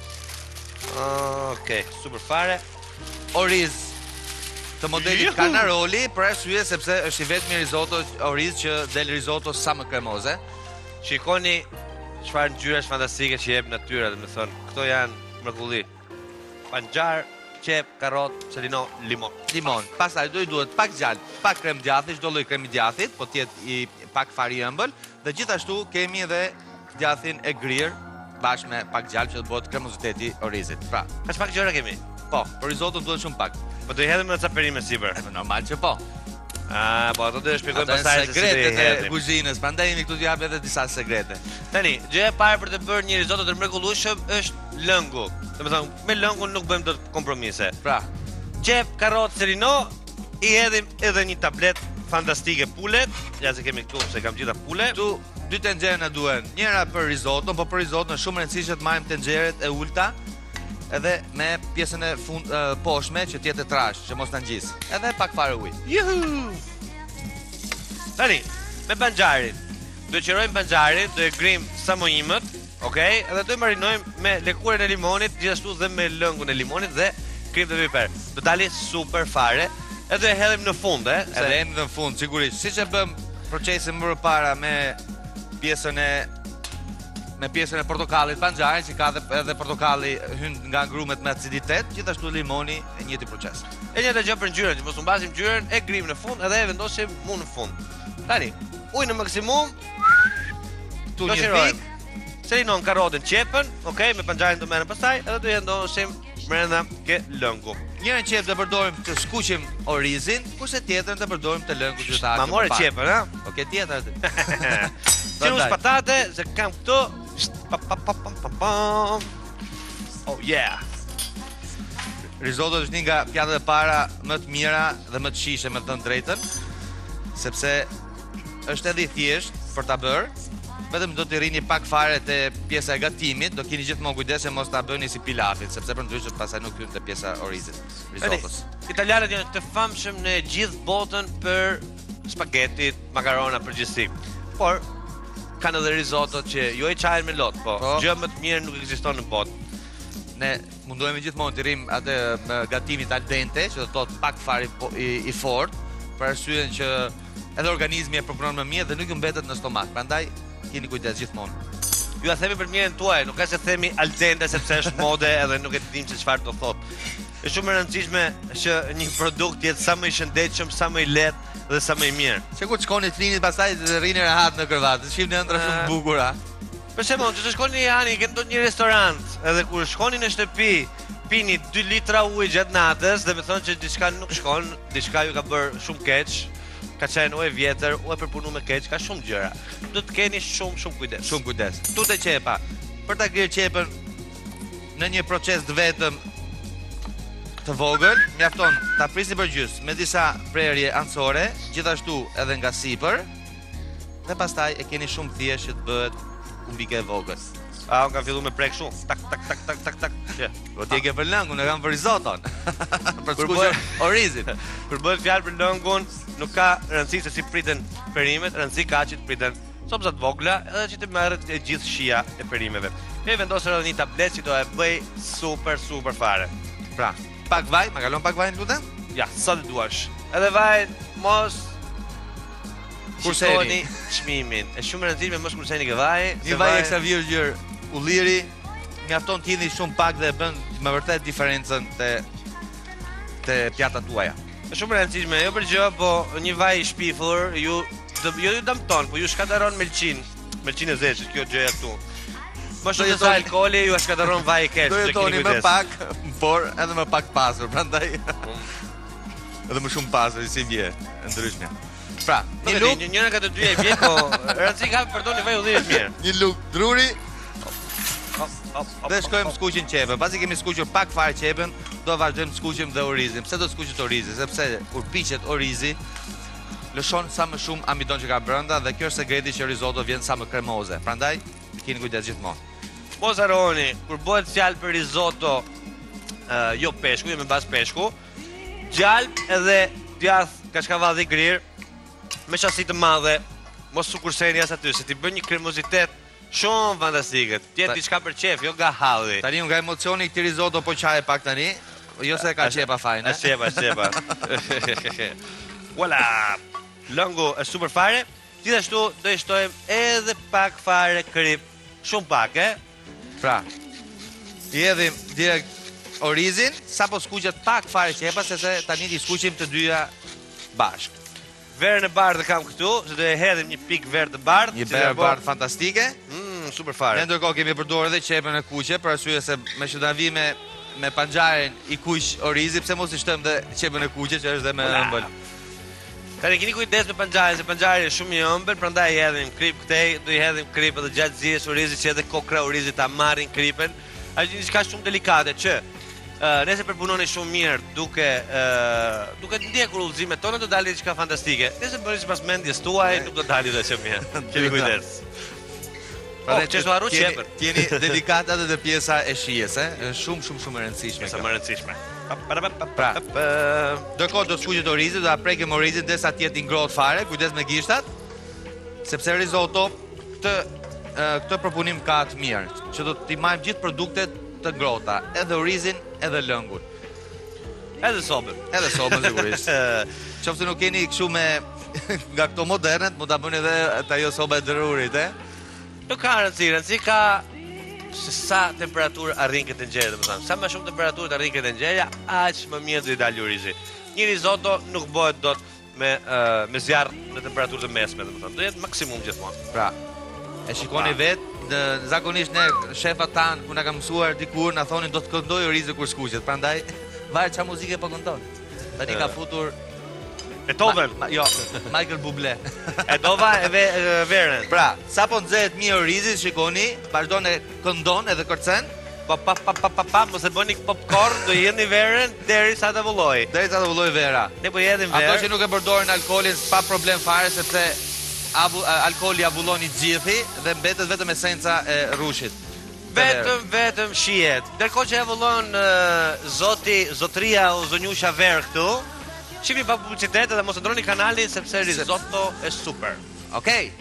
Okej, super fare. oriz të modelit Juhu! Canaroli, për arsye sepse është i vetmi risotto oriz që del risotto sa më kremoze. Shikoni çfarë ngjyrash fantastike që jep natyra, domethënë, këto janë mrekulli. Panxhar, qep, karrot, selino, limon. Limon. Pastaj do i duhet pak gjallë, pak krem djathi, çdo lloj kremi djathit, po të jetë i pak fari i ëmbël, dhe gjithashtu kemi edhe djathin e grirë bashkë me pak gjallë që do bëhet kremoziteti orizit. Pra, Ka çpak gjëra kemi. po, për risotto duhet shumë pak. Po do i hedhim edhe ca perime sipër. Normal që po. Ah, po ato do të shpjegojmë Ato janë pastaj se si do i sekretet e hedhim. kuzhinës, prandaj jemi këtu të jap edhe disa sekrete. Tani, gjëja e parë për të bërë një risotto të mrekullueshëm është lëngu. Domethënë, me lëngun nuk bëjmë dot kompromise. Pra, Qep, karrot, selino, i hedhim edhe një tablet fantastike pulet. Ja se kemi këtu se kam gjitha pule. këtu dy tenxhere na duhen. Njëra për risotto, po për risotto është shumë e rëndësishme të marrim tenxheret e ulta, edhe me pjesën e fund e, poshtme që të jetë trash, që mos na ngjis. Edhe pak fare ujë. Juhu! Tani, me banxharin. Do e qirojmë banxharin, do e grim samojimët, okay? Edhe do e marinojmë me lëkurën e limonit, gjithashtu dhe me lëngun e limonit dhe krim dhe piper. Do dali super fare. Edhe e hedhim në fund, e? Edhe hedhim në fund, sigurisht. Siç e bëm procesin më përpara me pjesën e me pjesën e portokallit panxharin, që ka edhe, edhe portokalli hyn nga ngrumet me aciditet, gjithashtu limoni e njëjti proces. E njëjta gjë për ngjyrën, që mos u mbasim ngjyrën, e grim në fund edhe e vendosim mu në fund. Tani, ujë në maksimum, Tu do një qirojmë. pik, Selinon karotën qepën, okay, me panxharin do merrem pastaj, edhe do i vendosim brenda ke lëngu. njërin qep të përdorim të skuqim orizin, kurse tjetrën të përdorim të lëngu që ta. Ma more qepën, ha? Okej, tjetër. Qirus patate, se kam këtu. Pa, pa, pa, pa, pa, pa. Oh yeah. Risotto është një nga pjatat e para më të mira dhe më të shishe, me të thënë drejtën, sepse është edhe i thjesht për ta bërë. Vetëm do të rrini pak fare te pjesa e gatimit, do keni gjithmonë kujdes që mos ta bëni si pilafit, sepse për ndryshe pastaj nuk hyn te pjesa orizit, risottos. Italianët janë të famshëm në gjithë botën për spagetit, makarona përgjithësi. Por kanë edhe risotto që jo e çajin me lot, po, Po. gjë më të mirë nuk ekziston në botë. Ne mundohemi gjithmonë të rrim atë me gatimit al dente, që do të thotë pak fare i, po- i, i fortë, për arsyeën që edhe organizmi e përpunon më mirë dhe nuk ju mbetet në stomak. Prandaj keni kujdes gjithmonë. Ju a themi për mirën tuaj, nuk ka se themi al dente sepse është mode edhe nuk e dim se çfarë do thotë. Është shumë e rëndësishme që një produkt jetë sa më i shëndetshëm, sa më i lehtë dhe sa më i mirë. Që kur të shkoni të linit, pastaj të rrini rehat në krevat, të shihni ëndra shumë Ah. të bukura. Për shembull, që të shkoni hani ke ndonjë restorant, edhe kur shkoni në shtëpi, pini dy litra ujë gjatë natës, dhe me thonë që diçka nuk shkon, diçka ju ka bërë shumë keq, ka qenë o e vjetër, o e përpunu me keq, ka shumë gjëra. Do të keni shumë shumë kujdes. Shumë kujdes. Tute qepa. Për ta ngrirë qepën në një proces të vetëm të vogël, mjafton ta prisni për gjys me disa prerje ancore, gjithashtu edhe nga sipër, dhe pastaj e keni shumë thjesht që të bëhet kumbike e vogël. A, unë kam fillu me prek shumë, tak, tak, tak, tak, tak, tak, që. Po ti e ke për lëngun, e kam për risotton. Për Kur skuqur bëhet- orizin. Kur bëhet fjalë për lëngun, nuk ka rëndësi se si priten perimet, rëndësi ka që të priten sopsat vogla edhe që të merret e gjithë shija e perimeve. Ne vendosur edhe një tabletë që do e bëj super super fare. Pra, pak vaj, ma kalon pak vaj lutem? Ja, sa të duash. Edhe vaj, mos Kurseni. shikoni çmimin. Është shumë e rëndësishme mos kurseni ke vaj. Një vaj ekstra virgjër ulliri, mjafton të hidhni shumë pak dhe bën me vërtet diferencën te te pjatat tuaja. Është shumë e rëndësishme, jo për gjë, po një vaj i shpifur, ju do jo ju dëmton, po ju shkatëron melçin, melçin e zezë, kjo gjëja këtu. Më Do shumë se sa jetoni- alkooli ju shkatëron vaj i keq, Do që jetoni keni më kujdes. pak, por edhe më pak pasur, prandaj edhe më shumë pasur si vje, e ndryshme. Pra, Nuk një e di, luk, një njëra ka të dyja i vjen, po rëndësi ka përdorni vaj udhëri mirë. një luk druri Hop, hop, hop, dhe hop, shkojmë hop. skuqin qepën. Pasi kemi skuqur pak fare qepën, do vazhdojmë skuqim dhe orizin. Pse do skuqet orizi? Sepse kur piqet orizi, lëshon sa më shumë amidon që ka brenda dhe kjo është sekreti që risotto vjen sa më kremoze. Prandaj keni kujdes gjithmonë. Mos harroni, kur bëhet fjalë për risotto, ë, jo peshku, jo me bazë peshku, gjalp edhe djath kashkavalli i grirë me qasi të madhe, mos u kurseni as aty, se ti bën një kremozitet shumë fantastike. Tjetë Ta- diçka për qef, jo nga halli. Tani unë nga emocioni këtij risotto po qaje pak tani, jo se ka qepa fajin, A qepa, qepa. Voila! Lëngu është super fare. Gjithashtu do i shtojmë edhe pak fare krip, shumë pak, e? Pra, i edhim direkt orizin, sa po skuqet pak fare qepa, sepse tani ti skuqim të dyja bashkë. Verën e bardhë kam këtu, se do e hedhim një pikë verë të bardhë. Një që berë do bë- bardhë fantastike. Mm, super Ne fare. ndërkohë kemi përdorur edhe qepën e kuqe, për arsye se me që ta vi me me panxharin i kuq orizi, pse mos i shtojmë dhe qepën e kuqe që është dhe me Ula. ëmbël. Tani keni kujdes me panxharin, se panxhari është shumë i ëmbël, prandaj i hedhim krip këtej, do i hedhim krip edhe gjatë zjes orizit që edhe kokra orizit ta marrin kripen. Është një diçka shumë delikate që ë nëse përpunoni shumë mirë duke ë duke ndjekur udhëzimet tona do dalë diçka fantastike. Nëse bëni sipas mendjes tuaj nuk do dalë dhe shumë mirë. Keni kujdes. Prandaj Oh, çesh do harru jeni- qepën. Jeni delikate edhe dhe pjesa e shijes, e? Është shumë shumë shumë e rëndësishme. Sa kjo. më e rëndësishme. Pra. Ndërkohë do të skuqet orizi, do ta prekim orizin derisa të jetë i ngrohtë fare, kujdes me gishtat. sepse risotto këtë këtë proponim ka të mirë, që do t'i marrim gjithë produktet të ngrohta, edhe orizin, edhe lëngun. Edhe sopën. Edhe sopën sigurisht. Qoftë nuk keni kështu me nga këto modernet, mund ta bëni edhe atë ajo soba e dërurit, e? Nuk ka rëndësi, rëndësi ka se sa temperaturë arrin këtë nxjerrje, domethënë. Sa më shumë temperaturë arrin këtë nxjerrje, aq më mirë do i dalë orizi. Një risotto nuk bëhet dot me uh, me zjarr në temperaturë të mesme, domethënë. Do jetë maksimum gjithmonë. Pra, e shikoni vetë, në zakonisht ne shefat tan ku na ka mësuar dikur na thonin do të këndoj orizi kur skuqet. Prandaj varet çfarë muzikë po këndon. Tani ka futur Beethoven. Ma, ma, jo, Michael Bublé. Edova e ve, verën. Pra, sa po nxehet mirë orizi, shikoni, vazhdon e këndon edhe kërcen. Pa pa pa pa pa pa, mos e bëni popcorn, do jeni verën derisa të vulloj. Derisa të vulloj vera. Ne po jedhim verë. Ato që nuk e përdorin alkoolin pa problem fare sepse avu, alkooli avullon i gjithi dhe mbetet vetëm esenca e rushit. Vetëm vetëm shihet. Ndërkohë që avullon uh, zoti, zotria o zonjusha ver këtu. Shihni pa publicitet dhe mos e ndroni kanalin sepse risotto e super. Okej.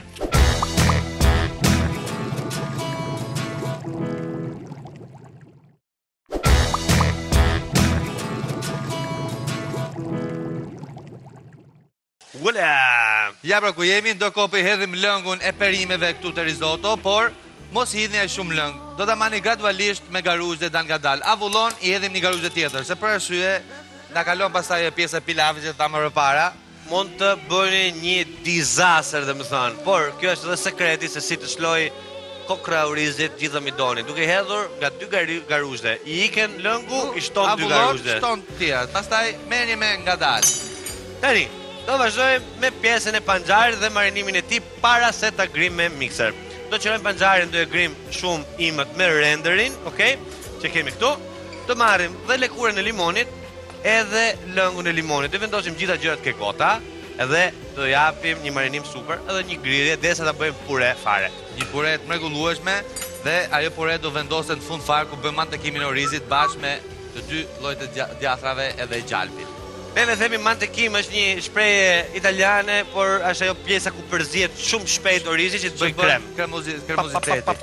Ula! Ja pra ku jemi, ndërkohë po i hedhim lëngun e perimeve këtu të risotto, por mos i hidhni aq shumë lëng. Do ta marrni gradualisht me garuzhe dal nga dal. Avullon i hedhim një garuzhe tjetër, se për arsye na kalon pastaj pjesa e pilavit që thamë më parë. Mund të bëni një disaster, domethënë, por kjo është edhe sekreti se si të shloj kokra orizit gjithë midoni. Duke hedhur nga dy garuzhe, i iken lëngu, i shton dy garuzhe. Shton të tjerat. Pastaj merrni me ngadal. Tani, do vazhdojmë me pjesën e panxharit dhe marinimin e tij para se ta grim me mikser. Do qërojmë panxharin, do e grim shumë imët me renderin, okay? Që kemi këtu. Do marrim dhe lëkurën e limonit, edhe lëngun e limonit. Do vendosim gjitha gjërat ke gota, edhe do japim një marinim super, edhe një grirje derisa ta bëjmë pure fare. Një pure të mrekullueshme dhe ajo pure do vendoset në fund fare ku bëjmë mantekimin e orizit bashkë me të dy llojet e djathrave edhe gjalpin. Neve themi mantekim është një shprehje italiane, por është ajo pjesa ku përzihet shumë shpejt orizi që të bëj krem. Kremoziteti.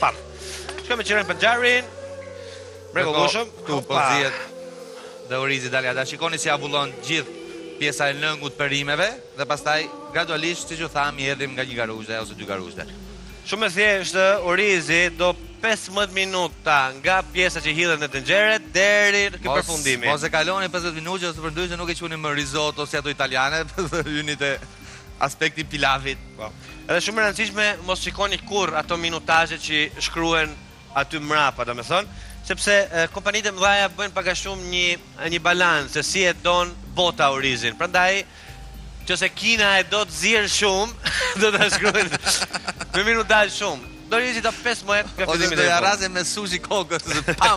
Shkojmë qërojmë panxharin. Mrekullueshëm. Këtu përzihet dhe orizi dali ata. Shikoni si avullon gjithë pjesa e lëngut perimeve dhe pastaj gradualisht, siç u tham, i hedhim nga një garuzhe ose dy garuzhe. Shumë e thjeshtë, orizi do pesëmbëdhjet minuta nga pjesa që hidhet në tenxhere deri në përfundimi. Mos e kaloni pesëmbëdhjet minuta ose përndryshe nuk e quheni më risotto si ato italiane, hyni te aspekti pilavit. Po. Edhe shumë e rëndësishme mos shikoni kurrë ato minutazhet që shkruhen aty mrapa, domethënë, sepse e, kompanitë e mëdha bëjnë pak a shumë një një balancë se si e don bota orizin. Prandaj, nëse Kina e do të zirë shumë, do ta shkruajnë me minutazh shumë. Do rizi ta pesëmbëdhjet nga fillimi. Ose do ja rasin me sushi kokës, pam.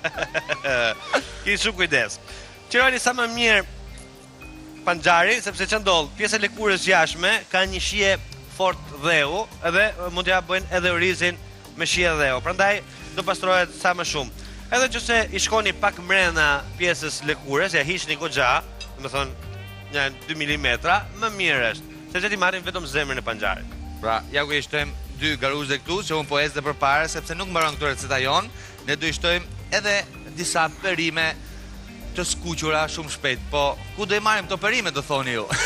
Keni shumë kujdes. Qironi sa më mirë panxharin, sepse ç'a ndodh, pjesa e lëkurës jashtme ka një shije fort dheu, edhe mund t'ja bëjnë edhe orizin me shije dheu. Prandaj do pastrohet sa më shumë. Edhe nëse i shkoni pak mrena pjesës lëkurës, ja hiqni goxha, domethënë një dy milimetra, më mirë është, sepse ti marrin vetëm zemrën e panxharit. Pra, ja ku i shtojmë dy garuzhe këtu, që unë po ecë dhe përpara, sepse nuk mbaron këtu receta jon, ne do i shtojmë edhe disa perime të skuqura shumë shpejt. Po, ku do i marrim këto perime, do thoni ju?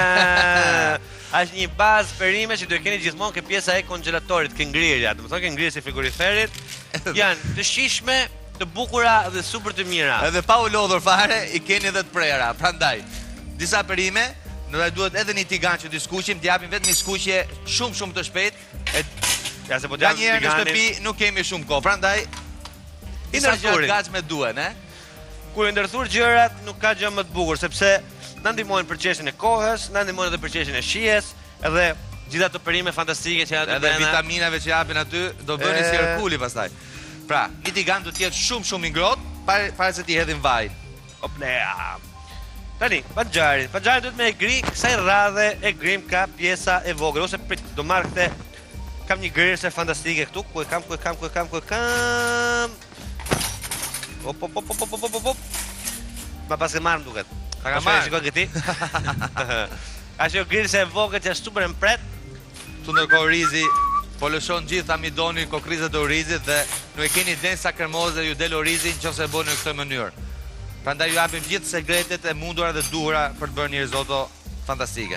Është një bazë perime që do e keni gjithmonë ke pjesa e kongelatorit, ke ngrirja, domethënë ke ngrirjes e frigoriferit, janë të shijshme, të bukura dhe super të mira. Edhe pa u lodhur fare, i keni edhe të prera. Prandaj, disa perime, në duhet edhe një tigan që t'i skuqim, t'japim vetëm një skuqje shumë shumë të shpejt. E ja se po t'japim tiganin. Në shtëpi nuk kemi shumë kohë, prandaj disa gjëra gatshme duhen, e? Kur i ndërthur gjërat nuk ka gjë më të bukur, sepse na ndihmojnë për qeshin e kohës, na ndihmojnë edhe për qeshin e shijes, edhe gjitha ato perime fantastike që janë edhe vitaminave që japin aty, do bëni si Herkuli pastaj. Pra, një tigan do të jetë shumë shumë i ngrohtë para para se t'i hedhim vaj. Oplea. Tani, panxharin, panxharin duhet me e gri, kësaj radhe e grim ka pjesa e vogël, ose prit, do marr këtë, kam një grirse fantastike këtu, ku e kam, ku e kam, ku e kam, ku e kam. Op, op, op, op, op, op, op, op. Ma pas ke marrë më duket. Ta ka marrë. Shikoj këti. Ashtë jo grirse e vogël që është super mpret. Këtu ndërkohë Rizi po lëshon gjithë amidonin, kokrizet e orizit dhe nuk e keni den sa kremoze ju del orizin nëse e bëni në këtë mënyrë. Prandaj ju japim gjithë sekretet e mundura dhe duhura për të bërë një risotto fantastike.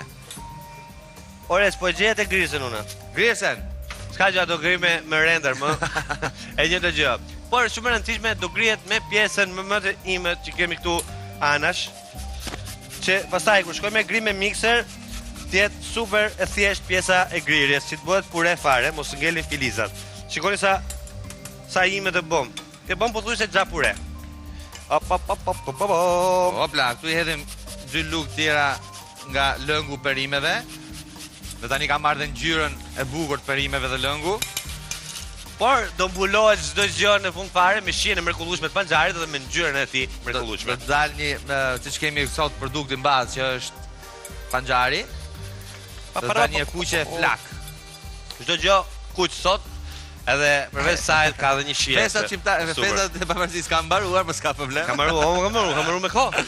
Ores, po e gjehet e grisën unë. Grisën. S'ka gjë ato gri me, me render, më. E një të gjë. Por shumë e rëndësishme do grihet me pjesën më më të imet që kemi këtu anash. Që pastaj kur shkoj me gri me mikser, tjetë super e thjesht pjesa e grirjes, që të bëhet pure fare, mos ngelin filizat. Shikoni sa sa ime të bëm. Ke bëm pothuajse gja pure. Op op op op op op. Hopla, këtu i hedhim dy lugë tjera nga lëngu perimeve. Dhe tani ka marrë dhe ngjyrën e bukur të perimeve dhe lëngu. Por do mbulohet çdo gjë në fund fare me shijen e mrekullueshme të panxharit dhe me ngjyrën e tij mrekullueshme. Do të dalë një, siç kemi sot produktin bazë që është panxhari. Do të dalë një kuqe flak. Çdo gjë kuq sot, edhe përveç saj ka edhe një shije. Festat shqiptare, festat e pavarësisë kanë mbaruar, por s'ka problem. Ka mbaruar, ka mbaruar, ka mbaruar me kohë.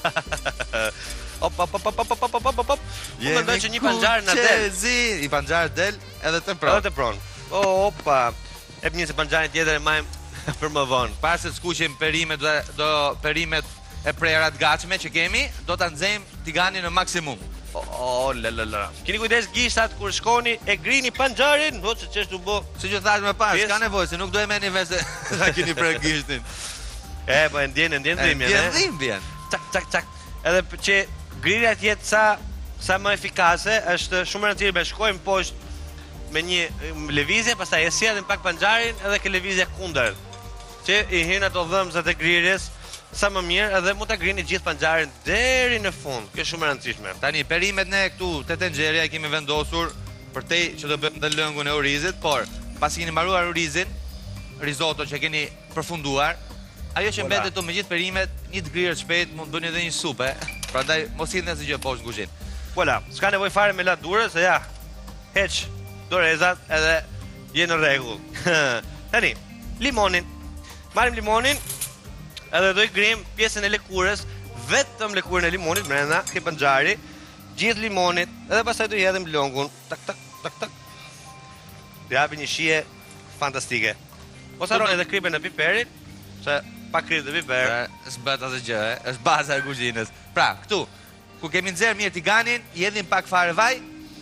Op op op op op op op op. Unë mendoj që një panxhar na del. Zi, i panxhar del edhe të pron. Edhe të pron. Opa. Ep një se panxharin tjetër e majmë për më vonë. Para se të skuqim perimet, do, do perimet e prera të gatshme që kemi, do ta nxejmë tiganin në maksimum. Oh, la la la. Keni kujdes gishtat kur shkoni e grini panxharin, do të çesh u bë. Si që thash më pas, s'ka nevojë, se nuk do e merrni vesh se ta keni prerë gishtin. E, po e ndjen, e ndjen dhimbjen, e. Ndjen dhimbjen. Çak çak çak. Edhe që grirja të jetë sa sa më efikase, është shumë e rëndësishme. Shkojmë poshtë me një lëvizje, pastaj e sjellim pak panxharin edhe ke lëvizje kundër. Që i hin ato dhëmzat e grirjes sa më mirë edhe mund ta grini gjithë panxharin deri në fund. Kjo është shumë e rëndësishme. Tani perimet ne këtu te tenxheria e kemi vendosur për te që do bëjmë dhe lëngun e orizit, por pasi keni mbaruar orizin, risotto që keni përfunduar, ajo që mbetet këtu me gjithë perimet, një të grirë shpejt mund bëni edhe një supë. Prandaj mos hidhni asgjë poshtë në kuzhinë. Voilà, s'ka nevojë fare me ladurë, se ja, heq dorezat edhe je në rregull. Tani, limonin. Marrim limonin edhe do i grim pjesën e lëkurës, vetëm lëkurën e limonit brenda, ke panxhari, gjithë limonit, edhe pastaj do i hedhim lëngun. Tak tak tak tak. Do japi një shije fantastike. Mos harroni edhe kripën e piperit, se pa kripë dhe piper s'bëhet asgjë, është baza e kuzhinës. Pra, këtu, ku kemi nxjerrë mirë tiganin, i hedhim pak fare vaj.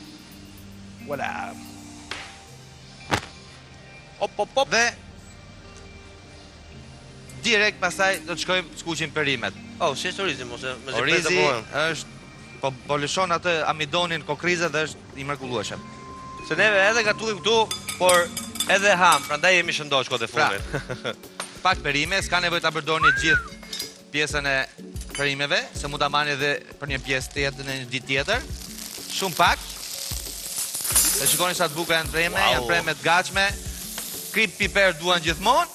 Voilà. Op, op, op. Dhe direkt pastaj do të shkojmë skuqim perimet. Oh, si është orizi, mos e më Orizi është po po lëshon atë amidonin kokrizet dhe është i mrekullueshëm. Se neve edhe gatuim këtu, por edhe ham, prandaj jemi shëndosh kohët e fundit. Pak perime, s'ka nevojë ta përdorni gjithë pjesën e perimeve, se mund ta marrni edhe për një pjesë tjetër në një ditë tjetër. Shumë pak. Dhe shikoni sa të bukura janë preme, wow. Janë preme të gatshme. Krip piper duan gjithmonë.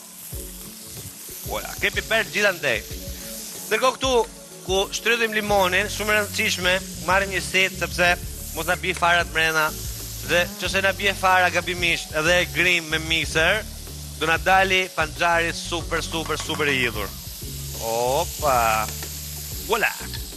Voilà, krip piper gjithandej. Ndërkohë këtu ku shtrydhim limonin, shumë e rëndësishme, marrim një set sepse mos na bie fara të brenda dhe nëse na bie fara gabimisht edhe e grim me mikser, do na dali panxhari super super super i hidhur. Opa. Voilà.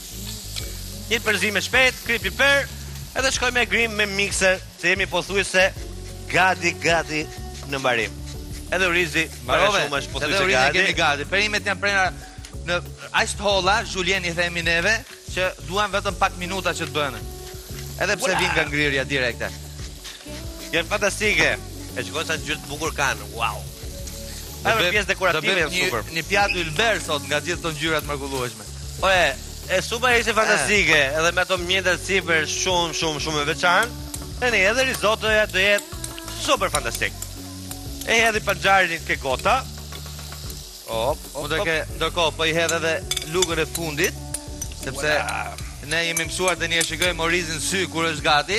Një përzime shpejt, krip piper, edhe shkoj me grim me mikser, se jemi pothuajse gati gati në mbarim. Edhe orizi, mbarove, shumë është pothuajse gati. Edhe orizi kemi gati. Perimet janë prena në aq të holla, Julien i themi neve, që duan vetëm pak minuta që të bëhen. Edhe pse vin nga ngrirja direkte. Janë fantastike. E shikoj sa ngjyrë të bukur kanë. Wow. Edhe pjesë dekorative janë super. Një pjatë ylber sot nga gjithë këto ngjyrat mrekullueshme. Po e, e supa ishte fantastike, edhe me ato mjete sipër shumë shumë shumë e veçantë. Tani edhe risottoja do jetë super fantastik. E hedhi panxharin ke gota. Op, op, op. Ndërkohë po i hedh edhe lugën e fundit, sepse ne jemi mësuar tani e shikojmë orizin sy kur është gati.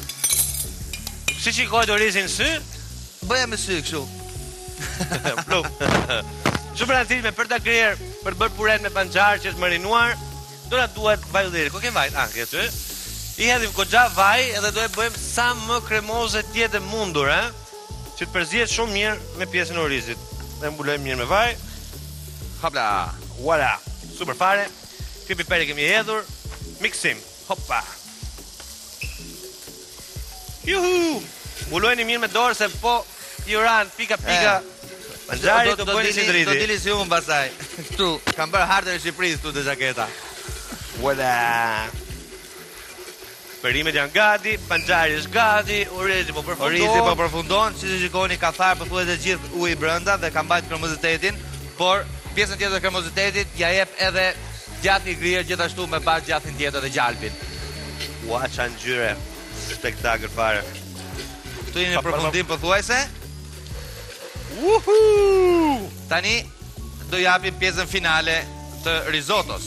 Si shikojt orizin sy? Bëja me sy kështu. Plum. Shumë rëndësishme për ta krijer, për të bërë puren me panxhar që është marinuar, do na duhet vaj udhëri. Ku ke vaj? Ah, ke ty. I hedhim goxha vaj edhe do e bëjmë sa më kremoze të jetë mundur, ë, që të përzihet shumë mirë me pjesën e orizit. Ne mbulojmë mirë me vaj. Hopla. Voilà. Super fare. Krip piperi kemi hedhur. Miksim. Hoppa. Juhu! Ulojeni mirë me dorë se po ju ran pika pika. Panxari do bëni si driti. Do dili si unë pasaj. Ktu, kam bërë hartën e Shqipërisë këtu te xhaketa. Vola. Perimet janë gati, Panxari është gati, Orizi po përfundon. Orizi po përfundon, siç e shikoni ka tharë pothuajse gjithë uji brenda dhe ka mbajtur kremozitetin, por pjesën tjetër të kremozitetit ja jep edhe gjatë i grier gjithashtu me pas gjathin tjetër të gjalpin. Ua qa ngjyre. Spektakël fare. Këtu jeni në përfundim pothuajse. Uhu! Tani do japim pjesën finale të risottos.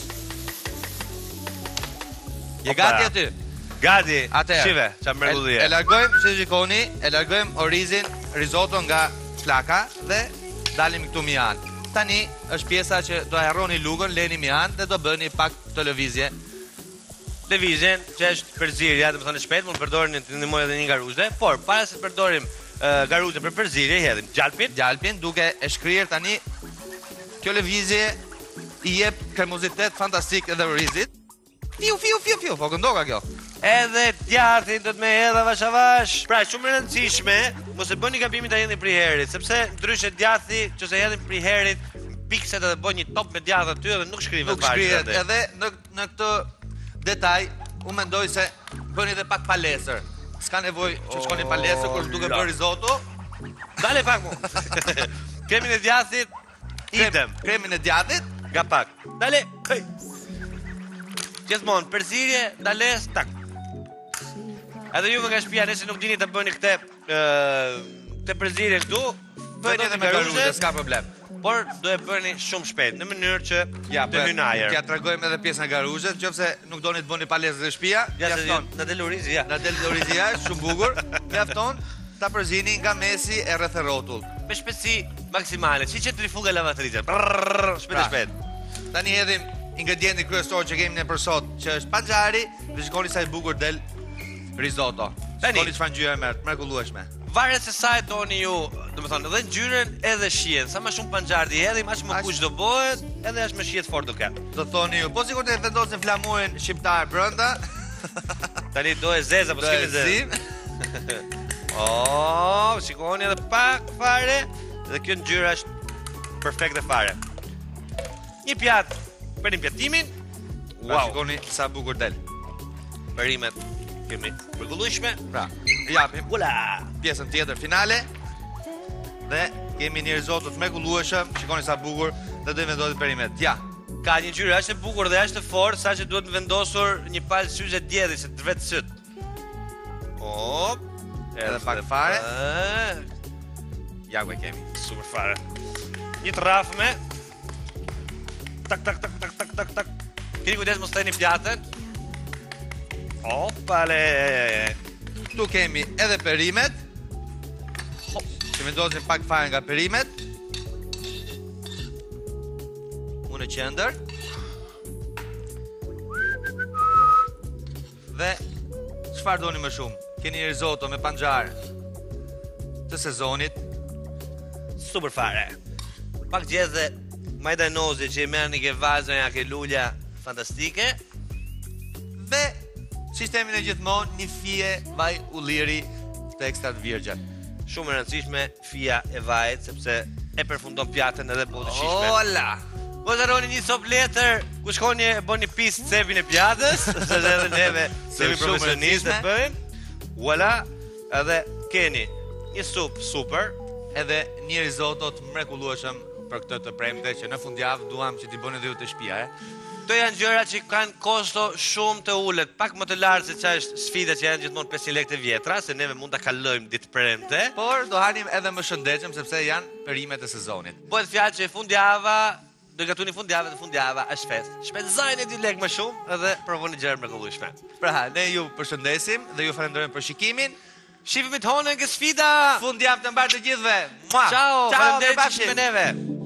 Je gati aty? Gati. Atëherë. Shive, qa mrekullie. E, e largojmë, si shikoni, e largojmë orizin, risotto nga flaka dhe dalim këtu mi anë. Tani është pjesa që do harroni lugën, leni mi anë dhe do bëni pak të lëvizje. Lëvizjen, që është përzirja, dhe më thonë shpejt, mund përdorni të ndihmoj edhe një garuzhe, por para se të përdorim uh, garuzhe për përzirje, i hedhim gjalpin. Gjalpin, duke e shkrirë tani, kjo lëvizje i jep kremozitet fantastik edhe orizit. Fiu, fiu, fiu, fiu, po këndoka kjo. Edhe djathtin do të me hedha vash avash. Pra, shumë e rëndësishme, mos e bëni gabimin ta hedhni priherit, sepse ndryshe djathti, nëse hedhin priherit, pikset edhe bën një top me djathtë aty dhe nuk shkrihet Nuk shkrihet, edhe në në këtë detaj, unë mendoj se bëni edhe pak palestër. S'ka nevojë që shkoni në palestër kur duke bërë risotto. Dale pak mu. Kremin e djathtit, idem. Kremin e djathtit, Ga pak. Dale, hej. Gjithmonë, përzirje, dales, tak. Edhe juve nga shtëpia, nëse nuk dini të bëni këtë këtë përzirje këtu, bëni edhe me garuzhe, s'ka problem. Por do e bëni shumë shpejt, në mënyrë që Ja, të hyjnë ajër. Ja tregojmë edhe pjesën e garuzhet, nëse nuk doni të bëni palestër në shtëpia, Ja, se mjafton. na del orizi, ja. Na del orizia, shumë bukur. Mjafton ta përzini nga mesi e rreth e rrotull. Me shpejtësi maksimale, si që trifuga lavatrice. Brrrr, shpejt e Pra. shpejt. Tani hedhim ingredientin kryesor që kemi ne për sot, që është panxari, dhe shikoni sa i bukur del risotto. Tani. Shikoni çfarë ngjyre merr, mrekullueshme. Varet se sa e doni ju, do të thonë, edhe ngjyrën edhe shijen. Sa më shumë panxar i hedhim, aq më Aq- kuq do bëhet, edhe aq më shihet fort do ketë. Do thoni ju, po sikur të vendosin flamurin shqiptar brenda, Tani do e zeza, po do s'kemi e zezë. zim. Oh, shikoni edhe pak fare, dhe kjo ngjyra është perfekte fare. Një pjatë, bënim pjatimin. Wow, Wow, shikoni sa bukur del. perimet kemi mrekullueshme. Pra, japim Ula! pjesën tjetër finale. Dhe kemi një risotto të mrekullueshëm, shikoni sa bukur, dhe do i vendosit perimet. Ja, Ka një ngjyrë aq të bukur dhe aq të fortë sa që duhet vendosur një palë syze djedhi se të vetë syt. Hop. Edhe pak fare. Ë, ja ku e kemi. super fare. Një të rafme. Tak tak tak tak tak tak tak. Keni kujdes mos theni pjatën. Opale. Këtu kemi edhe perimet. Që vendosim pak fare nga perimet. Unë në qendër. Dhe çfarë doni më shumë? Keni një risotto me panxar të sezonit. Super fare. Pak gjeze majdanozi që i merrni ke vazhja, ke lulja fantastike. Dhe sistemin e gjithmonë një fije vaj ulliri të ekstrat virgjën. Shumë e rëndësishme fija e vajit sepse e përfundon pjatën edhe po të shishme. Ola! Mos harroni një sop letër ku shkoni e bëni pis cepin e pjatës, se edhe neve semi shumë profesionistë rëndësishme. bëjmë. Voilà, edhe keni një sup super, Edhe një risotto të mrekullueshëm për këtë të premte që në fundjavë duam që t'i bëni dhe ju të shtëpia, e. Këto janë gjëra që kanë kosto shumë të ulët, pak më të lartë se çfarë është sfida që janë gjithmonë pesëqind lekë vjetra, se neve mund ta kalojmë ditë premte. Por do hanim edhe më shëndetshëm sepse janë perimet e sezonit. Bëhet fjalë që fundjava, do i gatuni fundjavën dhe fundjava është festë. Shpenzojeni dy lekë më shumë edhe provoni gjëra mrekullueshme. Pra, ne ju përshëndesim dhe ju falenderojmë për shikimin. Shifemi të honën nga sfida. Fundjavë të mbarë të gjithëve. Mua. Ciao, Ciao, faleminderit që mirëpafshim. ishit me neve.